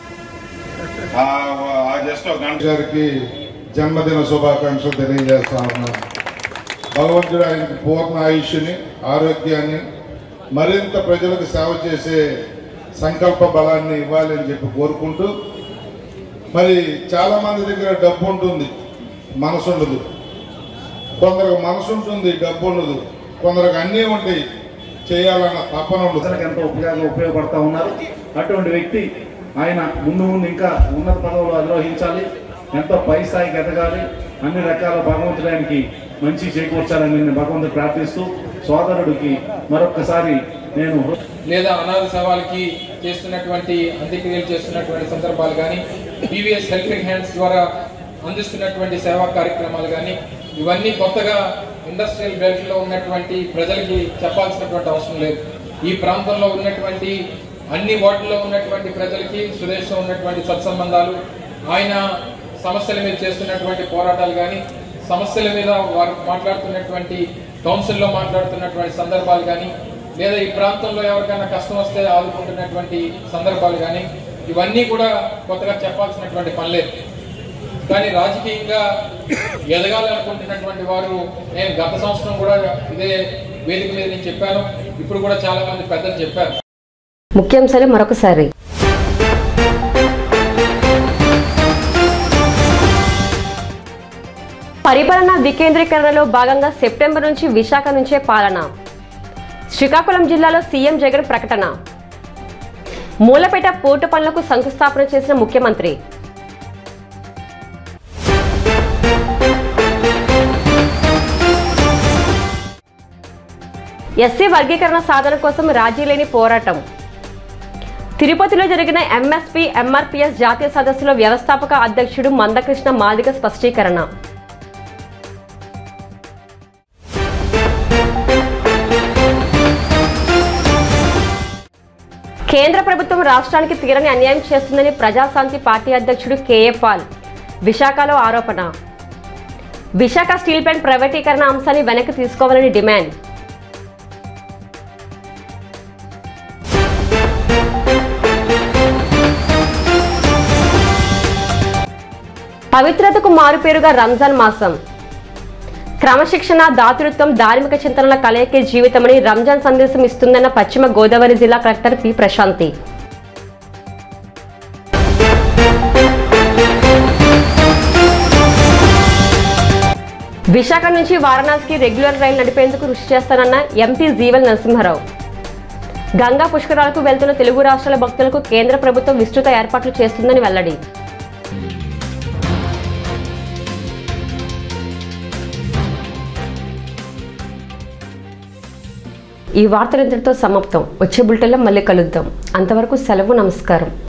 ఆ జస్ట్ ఒక గంట గారికి జన్మదిన శుభాకాంక్షలు తెలియజేస్తా ఉన్నాను. భగవంతుడు ఆయనకి పూర్ణ ఆయుష్ని, ఆరోగ్యాన్ని, మరింత ప్రజలకు సేవ చేసే సంకల్ప బలాన్ని ఇవ్వాలి అని చెప్పి కోరుకుంటూ, మరి చాలా మంది దగ్గర డబ్బు ఉంటుంది, మనసు ఉండదు. కొందరికి మనసు ఉంటుంది, డబ్బు ఉండదు. కొందరికి అన్నీ ఉంటాయి, చేయాలన్న తపన ఉండదు. ఎంతో ఉపయోగం ఉపయోగపడతా ఉన్నారు. అటువంటి వ్యక్తి ఆయన ముందు ముందు ఇంకా ఉన్నత పదవులు అధిరోహించాలి, ఎంతో పై స్థాయికి ఎదగాలి, అన్ని రకాల భగవంతుడు ఆయనకి మంచి చేకూర్చాలని నేను భగవంతుడు ప్రార్థిస్తూ, సోదరుడికి మరొకసారి నేను లేదా అనాథ సేవలకి చేస్తున్నటువంటి అంత్యక్రియలు చేస్తున్నటువంటి సందర్భాలు కానీ, పీవీఎస్ హెల్పింగ్ హ్యాండ్స్ ద్వారా అందిస్తున్నటువంటి సేవా కార్యక్రమాలు కానీ, ఇవన్నీ కొత్తగా ఇండస్ట్రియల్ బెల్ట్లో ఉన్నటువంటి ప్రజలకి చెప్పాల్సినటువంటి అవసరం లేదు. ఈ ప్రాంతంలో ఉన్నటువంటి అన్ని వార్డుల్లో ఉన్నటువంటి ప్రజలకి సురేష్తో ఉన్నటువంటి సత్సంబంధాలు, ఆయన సమస్యల మీద చేస్తున్నటువంటి పోరాటాలు కానీ, సమస్యల మీద వారు మాట్లాడుతున్నటువంటి కౌన్సిల్లో మాట్లాడుతున్నటువంటి సందర్భాలు కానీ, లేదా ఈ ప్రాంతంలో ఎవరికైనా కష్టం వస్తే ఆదుకుంటున్నటువంటి సందర్భాలు కానీ, ఇవన్నీ కూడా కొత్తగా చెప్పాల్సినటువంటి పని లేదు. కానీ రాజకీయంగా ఎదగాలనుకుంటున్నటువంటి వారు, నేను గత సంవత్సరం కూడా ఇదే వేదిక మీద నేను చెప్పాను, ఇప్పుడు కూడా చాలా మంది పెద్దలు చెప్పారు. ముఖ్యాంశాలు మరొకసారి. పరిపాలన వికేంద్రీకరణలో భాగంగా సెప్టెంబర్ నుంచి విశాఖ నుంచే పాలన. శ్రీకాకుళం జిల్లాలో సీఎం జగన్ ప్రకటన. మూలపేట పోర్టు పనులకు శంకుస్థాపన చేసిన ముఖ్యమంత్రి. ఎస్సీ వర్గీకరణ సాధన కోసం రాజీ లేని పోరాటం. తిరుపతిలో జరిగిన ఎంఎస్పీ ఎంఆర్పీఎస్ జాతీయ సదస్సులో వ్యవస్థాపక అధ్యక్షుడు మందకృష్ణ మాదిగ స్పష్టీకరణ. కేంద్ర ప్రభుత్వం రాష్ట్రానికి తీరని అన్యాయం చేస్తుందని ప్రజాశాంతి పార్టీ అధ్యక్షుడు కేఏ పాల్ విశాఖలో ఆరోపణ. విశాఖ స్టీల్ ప్లాంట్ ప్రైవేటీకరణ అంశాన్ని వెనక్కి తీసుకోవాలని డిమాండ్. పవిత్రతకు మారుపేరుగా రంజాన్ మాసం. క్రమశిక్షణ, దాతృత్వం, ధార్మిక చింతనల కలయికే జీవితమని రంజాన్ సందేశం ఇస్తుందన్న పశ్చిమ గోదావరి జిల్లా కలెక్టర్ పి ప్రశాంతి. విశాఖ నుంచి వారణాసికి రెగ్యులర్ రైలు నడిపేందుకు కృషి చేస్తానన్న ఎంపీ జీవల్ నరసింహారావు. గంగా పుష్కరాలకు వెళ్తున్న తెలుగు రాష్ట్రాల భక్తులకు కేంద్ర ప్రభుత్వం విస్తృత ఏర్పాట్లు చేస్తుందని వెల్లడి. ఈ వార్తలు ఇంతటితో సమాప్తం. వచ్చే బులెటిన్లో మళ్ళీ కలుద్దాం. అంతవరకు సెలవు. నమస్కారం.